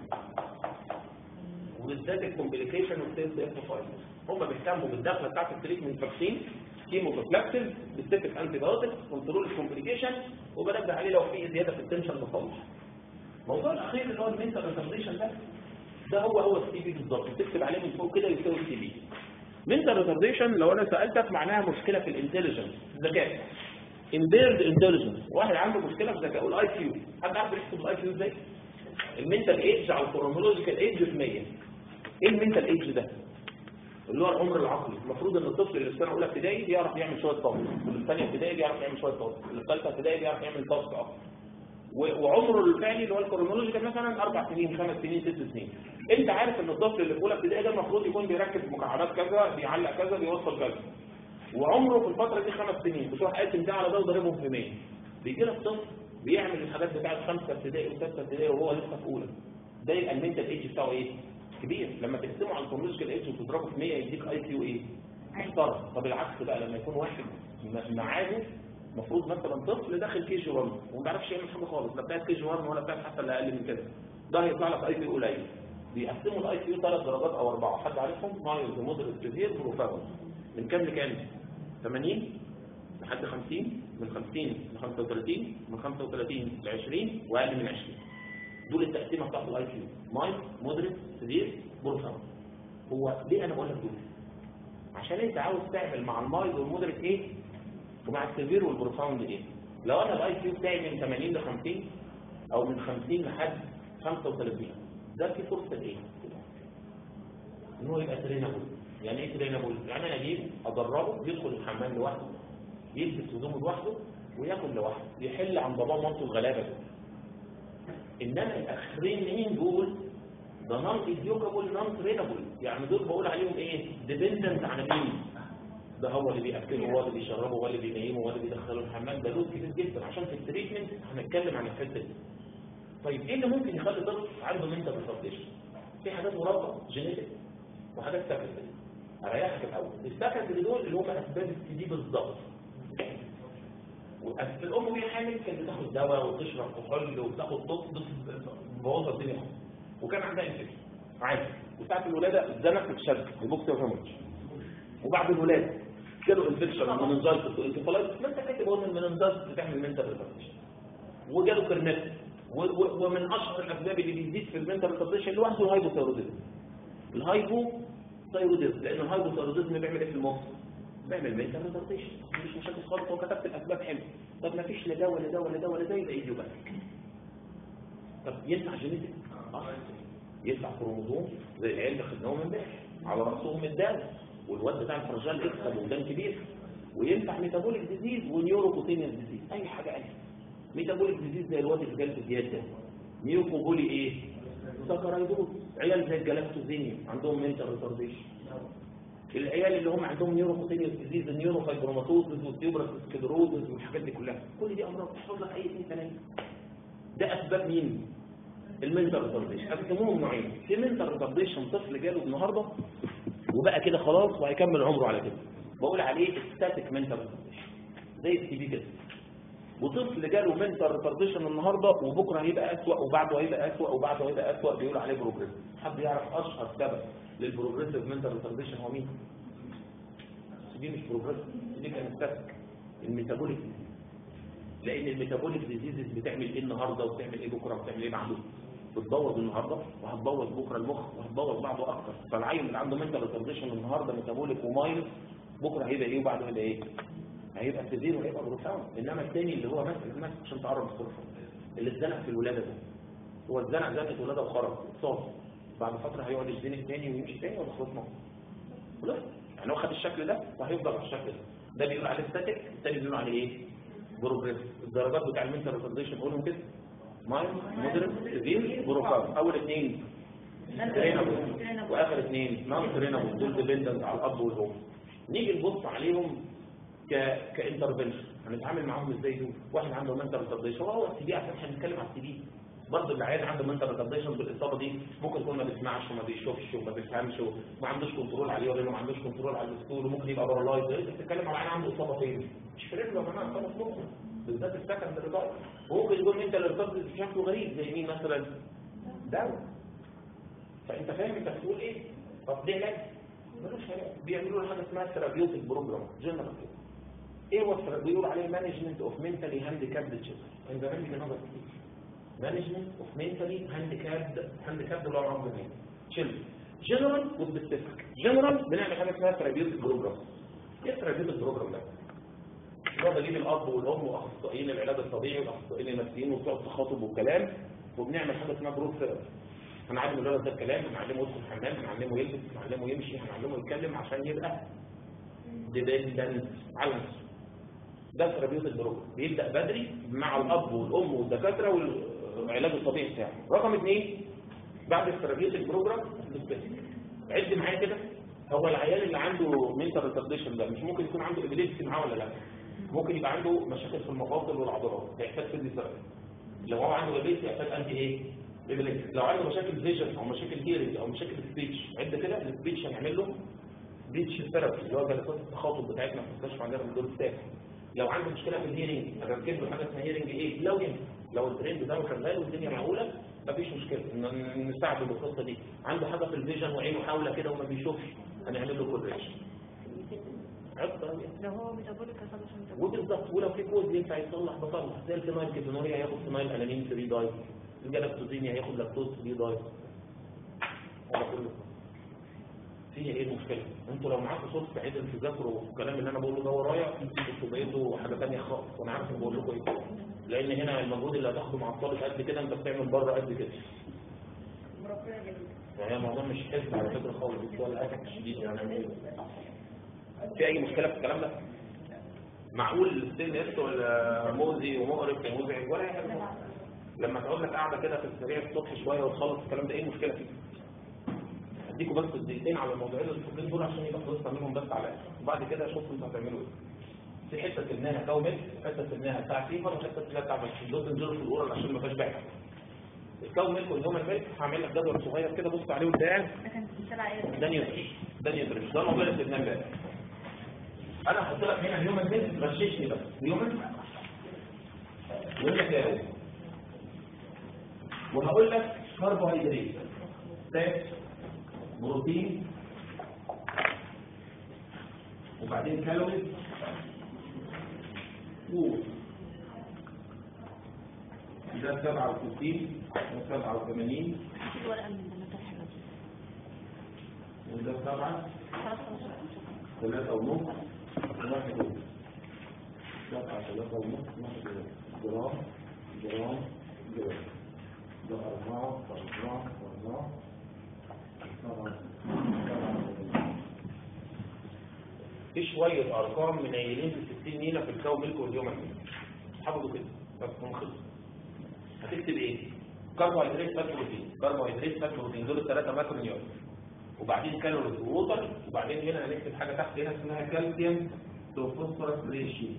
وبالذات الكومبليكيشن والسيلز اف هم بيهتموا بالدخله بتاعت التريتمنت فاكسين، كيموبروفلاكسيس، سبيسيفيك انتي بايوتكس، كنترول الكومبليكيشن، وبنبه عليه لو في زياده في التنشن بصلح. الموضوع الاخير اللي هو المنتال ريتارديشن ده هو السي بي بالظبط، بتكتب عليه من فوق كده يساوي السي بي. منتال ريتارديشن لو انا سالتك معناها مشكله في الانتليجنس، الذكاء. امبيرد انتليجنس، واحد عنده مشكله في ذكائه. الاي كيو، حد عارف يحسب الاي كيو ازاي؟ المنتال ايدج على الكرونولوجيكال ايدج في 100. ايه المنتال ايدج ده؟ اللي هو العمر العقلي. المفروض ان الطفل اللي في سنه اولى ابتدائي بيعرف يعمل شويه طاقه، واللي في ثانيه ابتدائي بيعرف يعمل شويه طاقه، واللي في ثالثه ابتدائي بيعرف يعمل طاقه اكتر. وعمره الفعلي اللي هو الكرونولوجيكال مثلا 4 سنين 5 سنين 6 سنين. انت عارف ان الطفل اللي في اولى ابتدائي ده المفروض يكون بيركب مكعبات كذا، بيعلق كذا، بيوصل كذا، وعمره في الفتره دي 5 سنين. بتروح قاسم ده على ده وضربهم في 100. بيجي لك طفل بيعمل الحاجات بتاعت 5 ابتدائي و6 ابتدائي وهو لسه في اولى. ده يبقى المنتال ايدج بتاعه ايه؟ كبير. لما تقسمه على الكرونولوجيكال ايدج وتضربه في 100 يديك اي كيو ايه؟ محترم. طب العكس بقى، لما يكون واحد معاده المفروض مثلا طفل داخل كي جي 1 وما بيعرفش يعمل حاجه خالص، لا بتاعت كي جي 1 ولا بتاعت حتى اللي اقل من كده، ده هيطلع لك اي كيو قليل. بيقسموا الاي كيو 3 درجات او 4، حد عارفهم؟ مايلد، مودريت، سيفير، بروفاوند. من كام لكام؟ 80 لحد 50، من 50 ل 35، من 35 ل 20 واقل من 20. دول التقسيمه بتاعت الاي كيو، مايلد، مودريت، سيفير، بروفاوند. هو ليه انا بقول لك دول؟ عشان انت عاوز تعمل مع المايلد والمودريت ايه ومع السيفير والبروفاوند ايه. لو انا الاي كيو بتاعي من 80 ل 50 او من 50 لحد 35، ده في فرصه ايه؟ ان هو يبقى ترينابل. يعني ايه ترينابل؟ يعني انا اجيبه ادربه يدخل الحمام لوحده، يلبس هدومه لوحده، وياكل لوحده، يحل عن باباه ومامته الغلابه دول. انما الاخرين مين دول؟ ده نون ايديوكابل نون ترينابل، يعني دول بقول عليهم ايه؟ ديبندنت على مين؟ ده هو اللي بيأكله، هو اللي بيشربه، هو اللي بينيمه، هو اللي بيدخله الحمام. ده لود كبير جدا. عشان في التريتمنت هنتكلم عن الحته دي. طيب ايه اللي ممكن يخلي طفل عنده منتال ريتارديشن؟ في حاجات مربطه جينيتك وحاجات سكندري. اريحك الاول، السكندري دول اللي هم اسباب السي دي بالظبط. الام وهي حامل كانت بتاخد دواء وتشرب كحول وبتاخد ضغط بوظها الدنيا، وكان عندها انفكشن عادي، وساعه الولاده اتزنق واتشد ببوكس وهيموج، وبعد الولاده جاله انفكشن مننجايتس وانكفالايتس، ما انت كاتب ان المننجايتس بتعمل منتال ريتارديشن، وجاله كرنات، ومن اشهر الاسباب اللي بيزيد في المنتال ريتارديشن لوحده الهايبوثايروديزم. الهايبوثايروديزم، لان الهايبوثايروديزم بيعمل ايه في المخ؟ بيعمل منتال ريتارديشن. مش مشاكل خالص، وكتبت الاسباب حلو. طب ما فيش لا ده ولا ده ولا ده ولا ده، يبقى ايديوباثيك. طب ينفع جينيتك؟ يدفع كروموزوم زي العيال اللي خدناهم امبارح على راسهم الدم، والواد بتاع الفرجال اكسب ودان كبير. وينفع ميتابوليك ديزيز ونيوروكوتينيوس ديزيز، اي حاجه اي. ميتابوليك ديزيز زي الواد اللي جاله زياده ده، ميوكوبولي ايه؟ سكرايدوز. عيال زي الجلاكتوزينيا عندهم منتال ريتارديشن. العيال اللي هم عندهم نيوروكوتينيوس ديزيز، النيوروفايبروماتوزز والتيوبرس سكليروزز والحاجات دي كلها، كل دي امراض تحفظ لك اي 2 3. ده اسباب مين؟ المنتال ريتارديشن. قسموهم نوعين، في منتال ريتارديشن طفل جاله النهارده وبقى كده خلاص وهيكمل عمره على كده، بقول عليه ستاتيك منتال ريتارديشن زي التي بي كده. وطفل جاله منتال ريتارديشن النهارده وبكره هيبقى اسوء وبعده هيبقى اسوء وبعده هيبقى اسوء بيقول عليه بروجريس. حد يعرف اشهر سبب للبروجريسيف منتال ريتارديشن هو مين؟ دي مش بروجريس، دي كانت ستاتيك. الميتابوليك، لان الميتابوليك ديزيزز بتعمل ايه النهارده وبتعمل ايه بكره وبتعمل ايه بعده؟ بتبوظ النهارده وهتبوظ بكره المخ وهتبوظ بعده اكتر. فالعيل اللي عنده منتال ريتارديشن النهارده ميتابوليك ومايل بكره هيبقى ايه وبعده هيبقى ايه؟ هيبقى سيفير وهيبقى بروفاوند. انما الثاني اللي هو ماسك عشان تعرف الصرفه اللي اتزنق في الولاده ده، هو اتزنق زنقه ولاده وخرج اتصاب، بعد فتره هيقعد يتزنق تاني ويمشي تاني ولا خلاص خلاص. يعني هو خد الشكل ده وهيفضل على الشكل ده بيقول عليه ستاتيك، الثاني بيقول عليه ايه؟ بروجريس. الدرجات بتاع المنتال ريتارديشن قولهم كده: مايل، مودريت، سيفير، بروفاوند. اول اثنين ترينابل واخر اثنين نون ترينابل، دول ديبندنت على الاب والام. نيجي نبص عليهم كانترفنشن، هنتعامل معاهم ازاي دول؟ واحد عنده منتال ريتارديشن، هو السي بي عشان احنا بنتكلم على السي بي. برضه العيال عنده منتال ريتارديشن بالاصابه دي ممكن يكون ما بيسمعش وما بيشوفش وما بيفهمش وما عندوش كنترول عليه ولا ما عندوش كنترول على السكول، وممكن يبقى بارالايز. انت بتتكلم على عيال عنده اصابه فين؟ مش في رجله يا جماعه، اصابه في مخه بالذات السكندري دايت. وممكن يكون منتال ريتارديشن بشكل غريب زي مين مثلا؟ دواء. فانت فاهم انت بتقول ايه؟ طب ليه علاج؟ ملوش علاج. بيعملوا له حاجه اسمها ثيرابيوتيك بروجرام جنرال. ايه هو بيقول عليه مانجمنت اوف منتالي هانديكابد تشيلدرن. من زمان دي نظر كتير. مانجمنت اوف منتالي هانديكابد اللي هو عمره مين؟ تشيلدرن. جنرال وسبيسيفيك. جنرال بنعمل حاجه اسمها ثيرابيوتيك بروجرام. ايه الثيرابيوتيك بروجرام ده؟ هو بجيب الاب والام واخصائيين العلاج الطبيعي واخصائيين النفسيين وبتوع التخاطب والكلام، وبنعمل حاجه اسمها جروب ثيرابي. هنعلم الولد ده الكلام، هنعلمه يدخل الحمام، هنعلمه يلبس، هنعلمه يمشي، هنعلمه يتكلم عشان يبقى ديبندنت على نفسه. ده ثيرابيوتيك بروجرام بيبدا بدري مع الاب والام والدكاتره والعلاج الطبيعي بتاعه. رقم 2 بعد الثيرابيوتيك بروجرام عد معايا كده. هو العيال اللي عنده منتال ريتارديشن ده مش ممكن يكون عنده ابيليبسي معاه ولا لا؟ ممكن يبقى عنده مشاكل في المفاصل والعضلات هيحتاج فيزيوثيرابي. لو هو عنده ابيليبسي يحتاج انتي ايه؟ لو عنده مشاكل فيجن او مشاكل هيرنج او مشاكل سبيتش، عد كده السبيتش هنعمل له سبيتش ثيرابي اللي هو جلسات التخاطب بتاعتنا في المستشفى عندنا في الدور الثالث. لو عنده مشكله في الهيرنج هنركب له حاجه اسمها هيرنج ايه؟ لو ينفع، لو الترند ده شغال والدنيا معقوله مفيش مشكله نساعده بالقصه دي. عنده حاجه في الفيجن وعينه حاوله كده وما بيشوفش هنعمل له كوريكشن. لو هو ميتابوليك ريتارديشن وبالظبط. ولو في كود ينفع يصلح بصلح، زي الفينايل كيتونوريا هياخد فينايل الانين 3 داي، الجلاكتوزينيا هياخد لاكتوز 3 داي. هذا كله فيه ايه المشكله؟ انتوا لو معاكم صوت سعيد تذاكروا الكلام اللي انا بقوله ده ورايا، انتوا بقيتوا حاجه ثانيه خالص، وانا عارف انا بقول لكم ايه. لان هنا المجهود اللي هتاخده مع الطالب قد كده، انت بتعمل بره قد كده. يعني الموضوع مش حزب على فكره خالص، ولا اسف شديد يعني. في اي مشكله في الكلام ده؟ معقول السن يسطو ولا موزي ومقرف ومزعج ولا اي حاجه؟ لما تقعد لك قاعده كده في السريع الصبح شويه وتخلص الكلام ده، ايه المشكله فيه؟ اديكم بس دقيقتين على الموضوعين الصغيرين دول عشان يبقى خلصنا منهم بس على الاخر، وبعد كده شوفوا انتوا هتعملوا ايه. في حته سمناها كومل، حته سمناها بتاع فيفر، وحته سمناها بتاع ماشين. دول تنزلوا في الاورال عشان ما فيهاش باقي. الكومل والهومن ميلك هعمل لك جدول صغير كده بص عليه وانت قاعد. ده نيوتريشن ده موضوع اللي سمناه امبارح. انا هحط لك هنا الهيومن ميلك، غششني بس الهيومن والكاو، وهقول لك كربوهيدرات، فات، بروتين، وبعدين كالوريز، ده 67 و87 وده 7 3 ونص و1 7 3 ونص 1 جرام جرام جرام، ده 4 في شوية أرقام منيلين في 60 نيلة في الكو ملك واليوم حفظوا كده بس هم خلصوا. هتكتب ايه؟ كربوهيدرات فات بروتين، كربوهيدرات فات بروتين، دول الثلاثة ماكرو نيوترينت، وبعدين كالوريز ووتر، وبعدين هنا هنكتب حاجة تحت هنا اسمها كالسيوم تو فوسفورس ريشيو.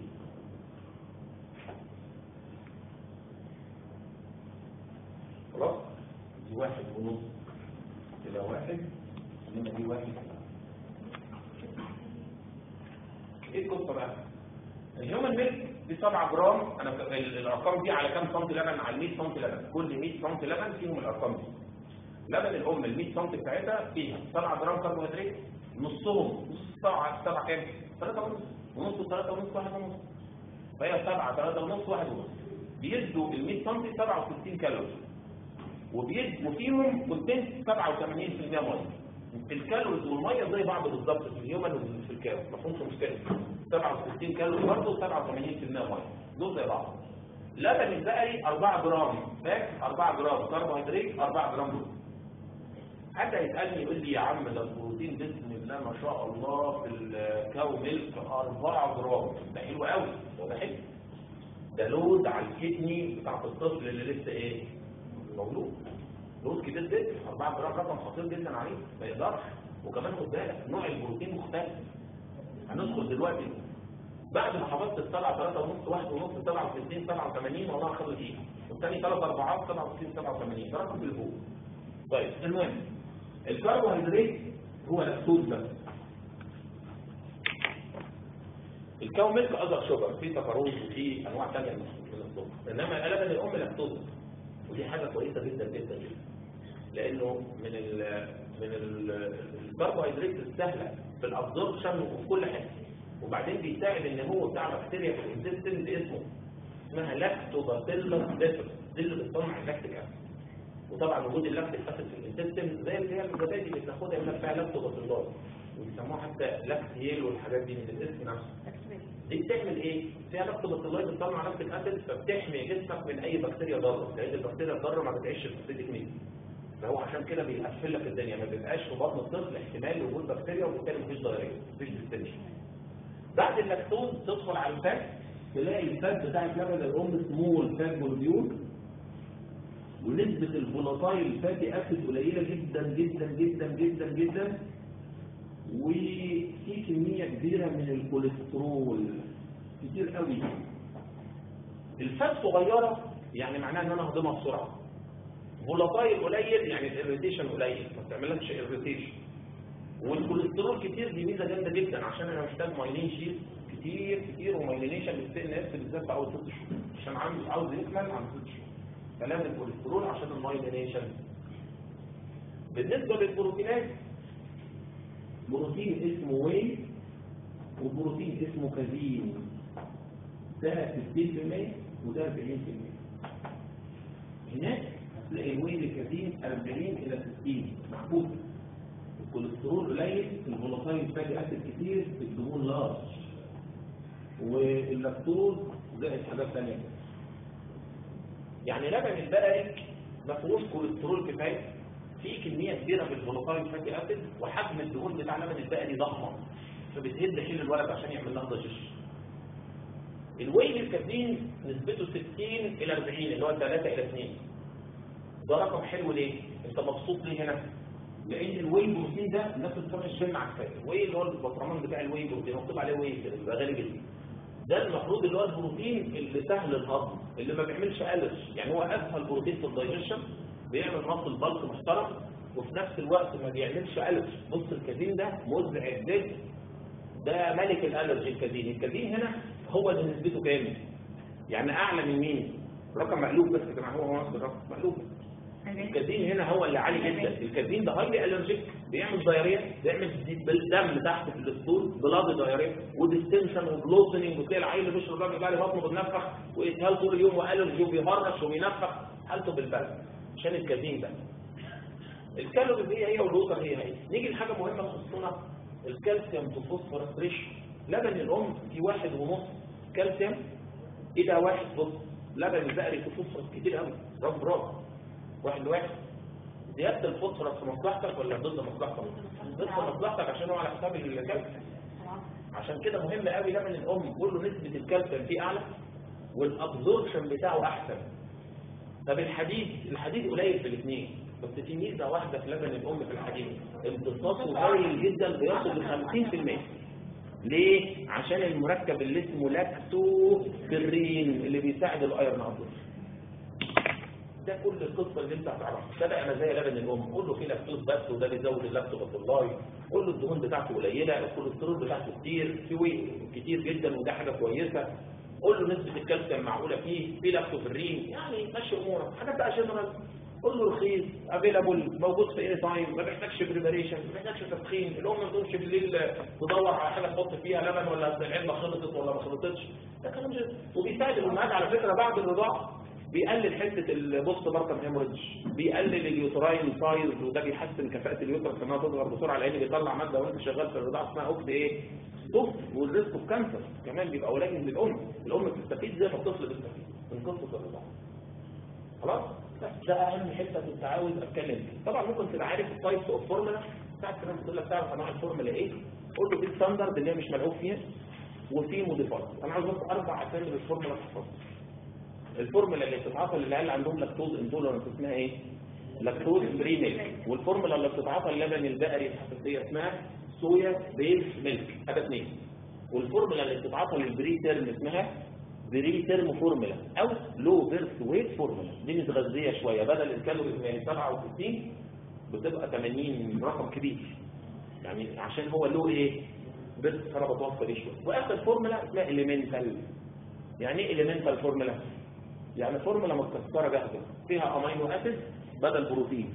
خلاص؟ دي 1.5 كده 1 هنا دي 1. ايه القصة بقى؟ الهيومن ميلك في 7 جرام. انا الارقام دي على كام سم لبن؟ على 100 سم لبن. كل 100 سم لبن فيهم الارقام دي. لبن الام ال 100 سم بتاعتها فيها 7 جرام كربوهيدرات، نصهم نص 7 كام؟ 3 ونص 3 ونص 1 ونص. فهي 7 3 ونص 1 ونص. بيدوا ال 100 سم 67 كالوري، وفيهم كونتنت 87% ميه. الكالوريز والميه زي بعض بالظبط في الهيومن وفي الكاو، ما فيهمش مشكله. 67 كالوري برضه و87% ميه، دول زي بعض. لبن البقري 4 جرام فات، 4 جرام كربوهيدرات، 4 جرام دهون. حتى يسالني يقول لي يا عم ده البروتين بسم الله ما شاء الله في الكاو ميلك 4 جرام، ده حلو قوي. ده حلو، ده لود على الكدني بتاعت الطفل اللي لسه ايه؟ مولود. لود كبير جدا، 4 جرام رقم خطير جدا عليه، ما يقدرش. وكمان خد بالك نوع البروتين مختلف. هندخل دلوقتي بعد ما حفظت السبعه 3 ونص 1 ونص 67 87 والله خدوا دقيقه، والثاني 3 4 67 87 ده رقم بالفوق. طيب المهم الكربوهيدرات هو لاكتوز بس. الكاو ميلك اذر شوجر، فيه سكروز وفيه انواع ثانيه من السكر، انما لبن الام لاكتوز، ودي حاجه كويسه جدا جدا جدا، لانه من الكربوهيدرات السهله في الابزوربشن وفي كل حاجه، وبعدين بيساعد النمو بتاع بكتيريا في الانتستين اسمها لاكتوباسيلس ديفر، دي اللي بتصنع اللاكتيك اسيد. وطبعا وجود اللاكتيك اسيد في الانتستين زي اللي هي الزبادي اللي بناخدها يقول لك فيها لاكتوباسيلس، ويسموها حتى لاكتيل والحاجات دي من الاسم نفسه. دي بتعمل ايه؟ فيها لاكتوباسيلس بتصنع لاكتيك اسيد، فبتحمي جسمك من اي بكتيريا ضاره، لان البكتيريا الضاره ما بتعيش في السيتيك ميل. فهو عشان كده بيقفل لك الدنيا، ما بيبقاش في بطن الطفل احتمال وجود بكتيريا، وبالتالي مفيش ضرريه، مفيش ديستنشن. بعد اللاكتوز تدخل على الفات، تلاقي الفات بتاعت لبن الام سمول فات موليول، ونسبه الفولاتايل فاتي اسيد قليله جدا جدا جدا جدا جدا، وفي كميه كبيره من الكوليسترول كتير قوي. الفات صغيره يعني معناها ان انا هضمها بسرعه. فولاتايل قليل يعني الاريتيشن قليل، ما بتعملكش اريتيشن. والكوليسترول كتير دي ميزه جامده جدا، عشان انا محتاج مايلين شيت كتير كتير، ومايلينيشن للسي ان اس بالذات في اول 6 شهور، عشان عاوز يكمل عن 6 شهور. فلازم الكوليسترول عشان المايلينيشن. بالنسبه للبروتينات، بروتين اسمه واي وبروتين اسمه كازين، ده 60% وده 40%. هناك هتلاقي الواي للكازين 40 الى 60 محبوس. الكوليسترول قليل، الفولاتايل فاتي اسيد كتير، الدهون لارج، واللاكتوز زائد حاجات ثانيه. يعني لبن البقري ما فيهوش كوليسترول كفايه، فيه كميه كبيره من الفولاتايل فاتي اسيد، وحجم الدهون بتاع لبن البقري ضخمه، فبتهد حيل الولد عشان يعمل لها دايجيشن. الواي للكازين نسبته 60 الى 40 اللي هو 3 الى 2. ده رقم حلو ليه؟ انت مبسوط ليه هنا؟ لان الواي بروتين ده الناس اللي بتروح الجيم عارفاه، الواي اللي هو البطرمان بتاع الواي بروتين مكتوب عليه واي كده، يبقى غالي جدا. ده المفروض اللي هو البروتين اللي سهل الهضم، اللي ما بيعملش الرج، يعني هو اسهل بروتين في الدايجيشن، بيعمل مصل بالك محترم، وفي نفس الوقت ما بيعملش الرج. بص الكازين ده مزعج جدا، ده ملك الالرجي. الكازين هنا هو اللي نسبته كام؟ يعني اعلى من مين؟ رقم مقلوب بس يا جماعه، هو نفس الرقم مقلوب. الكازين هنا هو اللي عالي جدا. الكازين ده هايلي الرجيك، بيعمل دايريا، بيعمل بالدم تحت في الاسطول بلاد دايريا وديستنشن وبلوتنينج، وتلاقي العيل اللي بيشرب راجل بقى بطنه بتنفخ واسهال طول اليوم والرجي وبيهرش وبينفخ، حالته بالبرد عشان الكازين ده. الكالوري هي والوتر هي. نيجي لحاجه مهمه تخصنا، الكالسيوم تو فوسفورس ريشيو. لبن الام في 1.5 كالسيوم الى 1 فوسفور. لبن البقري في فوسفورس كتير قوي، برافو 1 ل1. زياده الفوسفورس في مصلحتك ولا ضد مصلحتك؟ ضد مصلحتك، عشان هو على حساب الكالسيوم. عشان كده مهم قوي لبن الام كل له نسبه الكالسيوم فيه اعلى، والابزوربشن بتاعه احسن. طب الحديد قليل في الاثنين، بس في ميزه واحده في لبن الام في الحديد، امتصاصه قليل جدا، بيصل ل 50%. ليه؟ عشان المركب اللي اسمه لاكتوفيرين اللي بيساعد الايرون ابزوربشن. ده كل القصه اللي انت هتعرفها. ده بقى مزايا لبن الام، قول له فيه لاكتوز بس وده بيزود اللاكتوباسيلاي، قول له الدهون بتاعته قليله، الكوليسترول بتاعته كتير، في وي كتير جدا وده حاجه كويسه. قول له نسبه الكالسيوم معقوله فيه، في لاكتوفيرين، يعني مشي امورك. حاجات بقى جنرال، قول له رخيص، افيلابل، موجود في اي تايم، ما بيحتاجش بريباريشن، ما بيحتاجش تدخين، الام ما تقومش بالليل تدور على حاجه تحط فيها لبن ولا العلبه خلطت ولا ما خلطتش، ده كلام جد. وبيساعد الامهات على فكره بعد الرضاعه، بيقلل حته البوست بارتم هيموريدج، بيقلل اليوتراين سايز، وده بيحسن كفاءه اليوترس انها تظهر بسرعه، لان بيطلع ماده وانت شغال في الرضاعه اسمها اوكس ايه؟ توف، والريسك اوف كانسر كمان بيبقى قليل للام، الام بتستفيد زي ما الطفل بيستفيد من قصه الرضاعه. خلاص؟ ده اهم حته كنت عاوز اتكلم فيها. طبعا ممكن تبقى عارف التايبس اوف فورمولا، ساعات كمان بتقول لك تعرف انواع الفورمولا ايه؟ قول له في ستاندرد اللي هي مش ملعوب فيها، وفي موديفايد. انا عاوز بس 4 اسامي للفورمولا تحفظها. الفورمولا اللي بتتعاطى للعيال عندهم لاكتوز انتولرنس اسمها ايه؟ لاكتوز فري ميلك. والفورمولا اللي بتتعاطى اللبن البقري الحساسيه اسمها صويا بيز ميلك، هذا 2. والفورمولا اللي بتتعاطى للبري تيرم اسمها بري تيرم فورمولا او لو بيرث ويت فورمولا، دي متغذيه شويه، بدل الكالوري يعني 67 بتبقى 80، رقم كبير يعني عشان هو له ايه؟ بيرث، فانا بتوفر ليه شويه. واخر فورمولا اسمها اليمنتال. يعني ايه اليمنتال فورمولا؟ يعني فورمولا متكسره جاهزه فيها امينو اسيد بدل بروتين.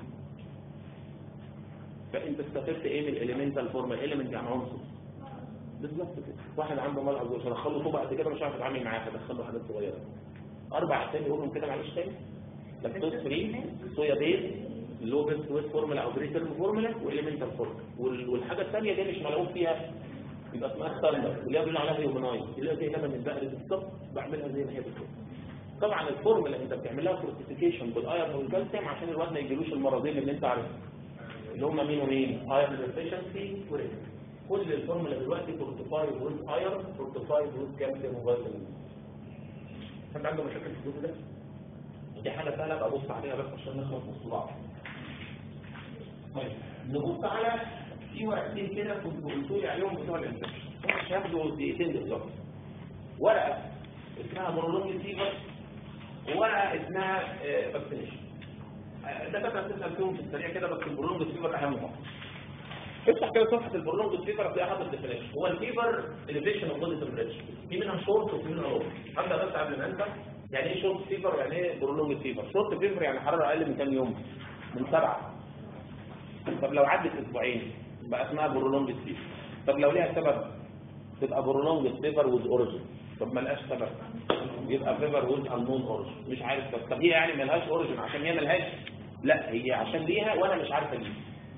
فانت استفدت ايه من الاليمنتال فورمولا؟ اليمنت يعني عنصر بالظبط كده. واحد عنده مرض عضوي هدخله طوبه قد كده مش عارف يتعامل معاه، فدخل له حاجات صغيره. 4 اسامي قولهم كده معلش تاني: لاكتوز فري، صويا بيز، لو بيرث ويت فورمولا او بري تيرم فورمولا، واليمنتال فورمولا. والحاجه الثانيه دي مش ملعوب فيها، يبقى اسمها ستاندرد، اللي هي بنقول عليها هيومنايز، اللي هي زي لبن البقري بالظبط، بعملها زي ما هي بالظبط. طبعا الفورمولا انت بتعمل لها فورتيفيكيشن بالايرون والكالسيوم عشان الواد ما يجيلوش المرضين اللي انت عارفهم، اللي هم مين ومين؟ ايرون ديفيشنسي وريد. كل الفورمولا دلوقتي فورتيفايد ويز ايرون، فورتيفايد ويز كالسيوم وفيتامين. حد عنده مشاكل في الجزء ده؟ دي حاجه سهله ابقى ابص عليها بس عشان نخلص من الصداع. طيب نبص على في ورقتين كده كنت قلتوا لي عليهم بتوع الانفكشن، مش هاخدوا دقيقتين بالظبط. ورقه اسمها برولونج فيفر، وورقه اسمها فاكسينيشن. ده كده هتسال فيهم في السريع كده، بس البرولونج فيفر اهمهم. افتح كده صفحه البرولونج فيفر هتلاقي حاطط ديفينيشن. هو الفيفر اليفيشن اوف بودي تمبريتشر، في منها شورت وفي منها لونج. ابدا بس قبل ما انسى، يعني ايه شورت فيفر ويعني ايه برولونج فيفر؟ شورت فيفر يعني حراره اقل من كام يوم؟ من 7. طب لو عدت اسبوعين بقى اسمها برولونج فيفر. طب لو ليها سبب تبقى برولونج فيفر وذ اوريجن. طب ما لهاش سبب يبقى فيفر وذ انون اوريجن، مش عارف سبب. طب هي يعني ما لهاش اوريجن عشان هي ما لهاش؟ لا، هي عشان ليها وانا مش عارف ليه.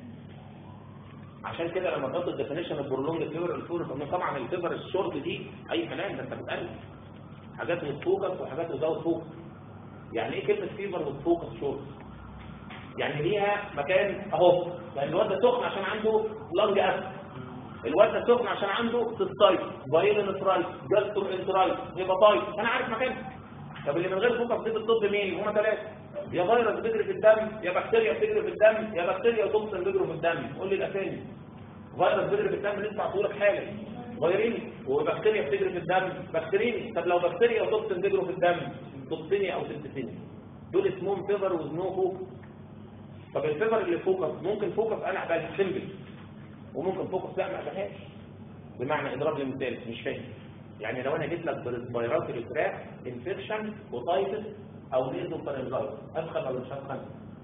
عشان كده لما تحط الديفينيشن البرولونج فيفر الفور، طبعا الفيفر الشورت دي اي كلام، ده انت بتقلب حاجات متفوكس وحاجات مزود فوكس. يعني ايه كلمه فيفر متفوكس شورت؟ يعني ليها مكان اهو، يعني الواد ده سخن عشان عنده لانج اسيد، الواد ده سخن عشان عنده سيستايت، فايرال جاسترو انترايت، هيباتايت، انا عارف مكانه. طب اللي من غير فوكس دي بالطب مين؟ هما 3: يا فيروس بيجري في الدم، يا بكتيريا بتجري في الدم، يا بكتيريا وتوكسين بيجروا في الدم. قول لي الاسامي. فيروس بيجري في الدم لسه هقول لك حالا، فيريني، وبكتيريا بتجري في الدم، بكتيريني. طب لو بكتيريا وتوكسين بيجروا في الدم، توكسيني او سيبتيني، دول اسمهم فيفر وذ نو فوكس. طب الفيفر اللي فوكس ممكن فوكس انا اقبلها سمبل، وممكن فوكس لا ما اقبلهاش. بمعنى اضرب لي مثال مش فاهم. يعني لو انا جيت لك فيروس الفراخ انفكشن وتايفس او نيزو فارنجايت، ادخل ولا مش هدخل؟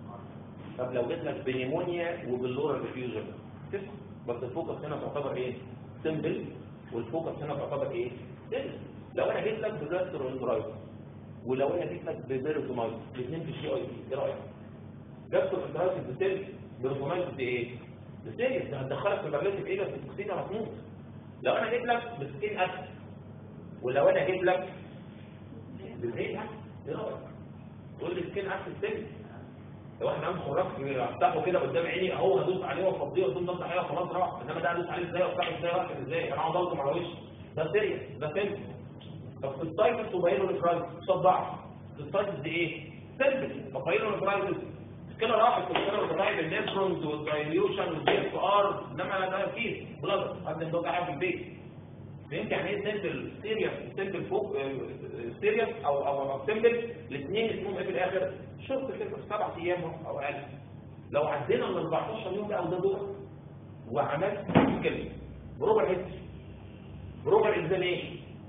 طب لو جيت لك بنيمونيا وباللورال ريفيوجن تدخل، بس الفوكس هنا تعتبر ايه؟ سمبل، والفوكس هنا تعتبر ايه؟ سمبل. لو انا جيت لك بجاسترونترايتس ولو انا جيت لك ببيرتونايتس، الاثنين في الجي اي تي، ايه رايك؟ جاسترونترايتس بتسيل، بيرتونايتس ايه؟ بتسيل، ده هتدخلك في برليتيف ايه؟ بس التوكسين هتموت. لو انا جيت لك بسكين اسيد ولو انا جيت لك بالزيت، ايه رايك؟ تقول لي سكين اسيد سيل. لو احنا عنده خراج افتحه كده قدام عيني اهو، هدوس عليه وافضيه وادوس ضغط عليه وخلاص راح، انما ده هدوس عليه ازاي وافتحه ازاي واقفل ازاي؟ انا اقعد اضغط على وشي، ده سيريس، ده سيمبل. طب في السايتس وبايلو نفرايتس قصاد بعض، السايتس دي ايه؟ سيمبل. طب بايلو نفرايتس كده راحت الكلام بتاعي بالنيفرونز والدايليوشن والدي اف ار، انما ده كيس بلازر قد ده قاعد في البيت. فهمت يعني ايه سيمبل سيريس؟ سيمبل فوق سيريس او سيمبل، الاثنين اسمهم ايه في الاخر؟ شورت كده 7 ايام او اقل. لو عدينا من 14 يوم ده او ده دور وعملت كلمه بروبر هيستري، بروبر اكزاميشن،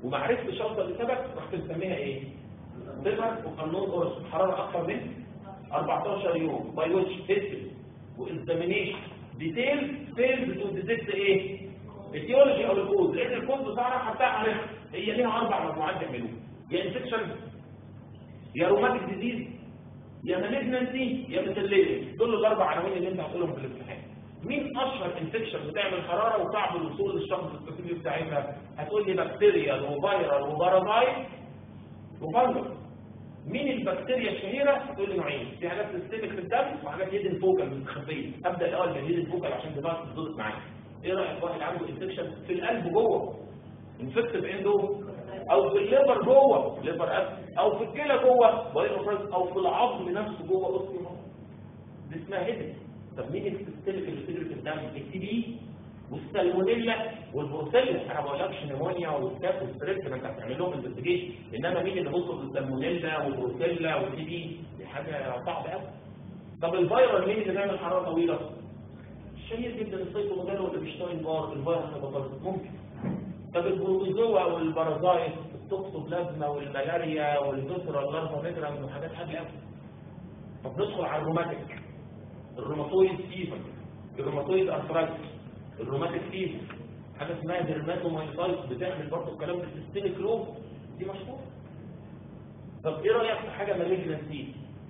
وما عرفتش اوصل لسبب، رحت مسميها ايه؟ فيبر وقانون قرص حراره اكثر من 14 يوم باي ويتش تيست واكزامينيشن ديتيل فيلز تو ديتكت ايه؟ التيولوجي او الكود، لان الكود بتاعنا حتى عارف هي ليها 4 مجموعات يعملوها، يا انفكشن يا روماتيك ديزيز يا مالجنسي يا ميثيليشن، دول ال4 عناوين اللي انت هتقولهم في الامتحان. مين اشهر انفكشن بتعمل حراره وصعب الوصول للشخص السبيسيفيك بتاعتها؟ هتقول لي بكتيريا وفيرال وبارازايت وفنجس. مين البكتيريا الشهيره؟ هتقول لي نوعين، في حاجات سيستميك في الدم وحاجات يد الفوكال مستخبيه. ابدا الاول باليد الفوكال عشان دماغك تظبط معايا. ايه رايك واحد عنده انفكشن في القلب جوه انفكتيف اندو، او في الليفر جوه ليفر اسيد، او في الكلى جوه بايلوفراز، او في العظم نفسه جوه اوستيوما، دي اسمها هيدن. طب مين السيستميك اللي بتجري في الدم؟ التي بي والسالمونيلا والبروسيلا. انا ما بقولكش نيمونيا والستاف والستريبت، ما انت هتعمل لهم انفستيجيشن، انما مين اللي بيوصل للسالمونيلا والبروسيلا والتي بي؟ دي حاجه صعبه قوي. طب الفيروس مين اللي بيعمل حراره طويله؟ شهير جدا السيتوميجالو اللي بيشتغل بار الفيروس البطارس ممكن. طب البروتوزوا والبارازايت التوكسوبلازما والملاريا والفيسرال اللارفا ميجرام وحاجات حاجه قوي. طب ندخل على الروماتيك، الروماتويد فيفر، الروماتويد ارثرايتس، الروماتيك فيفر، حاجه اسمها ديرماتومايسايتس بتعمل برضه الكلام ده سيستميك لوب، دي مشهوره. طب ايه رايك في حاجه مالجنسي؟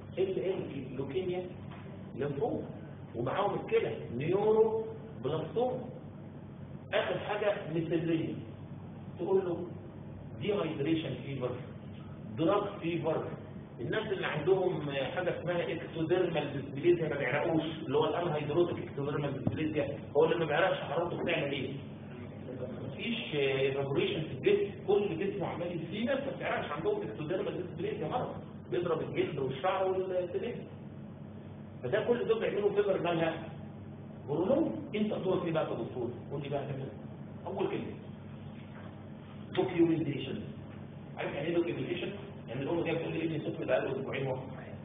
لوكيميا ليمفوما ومعاهم الكلى نيورو بلاستوم. اخر حاجه ميثيلين، تقول له دي هايدريشن فيفر، دراج فيفر. الناس اللي عندهم حاجه اسمها اكتوديرمال ديسبليزيا ما بيعرقوش، اللي هو الانهيدروتيك اكتوديرمال ديسبليزيا، هو اللي ما بيعرقش حرارته بتعمل ايه؟ مفيش ايفابوريشن في الجسم، كل جسمه عمال في ناس ما بتعرقش عندهم اكتوديرمال ديسبليزيا، مرض بيضرب الجلد والشعر والسنان. فده كل دول بيعملوا فيبر مالها برولوم. انت تقول ايه بقى يا دكتور؟ قول لي بقى كده. اول كلمه دوكيومنتيشن. عارف يعني ايه دوكيومنتيشن؟ يعني الام جايه بتقول لي ابني سخن بقاله اسبوعين واحد،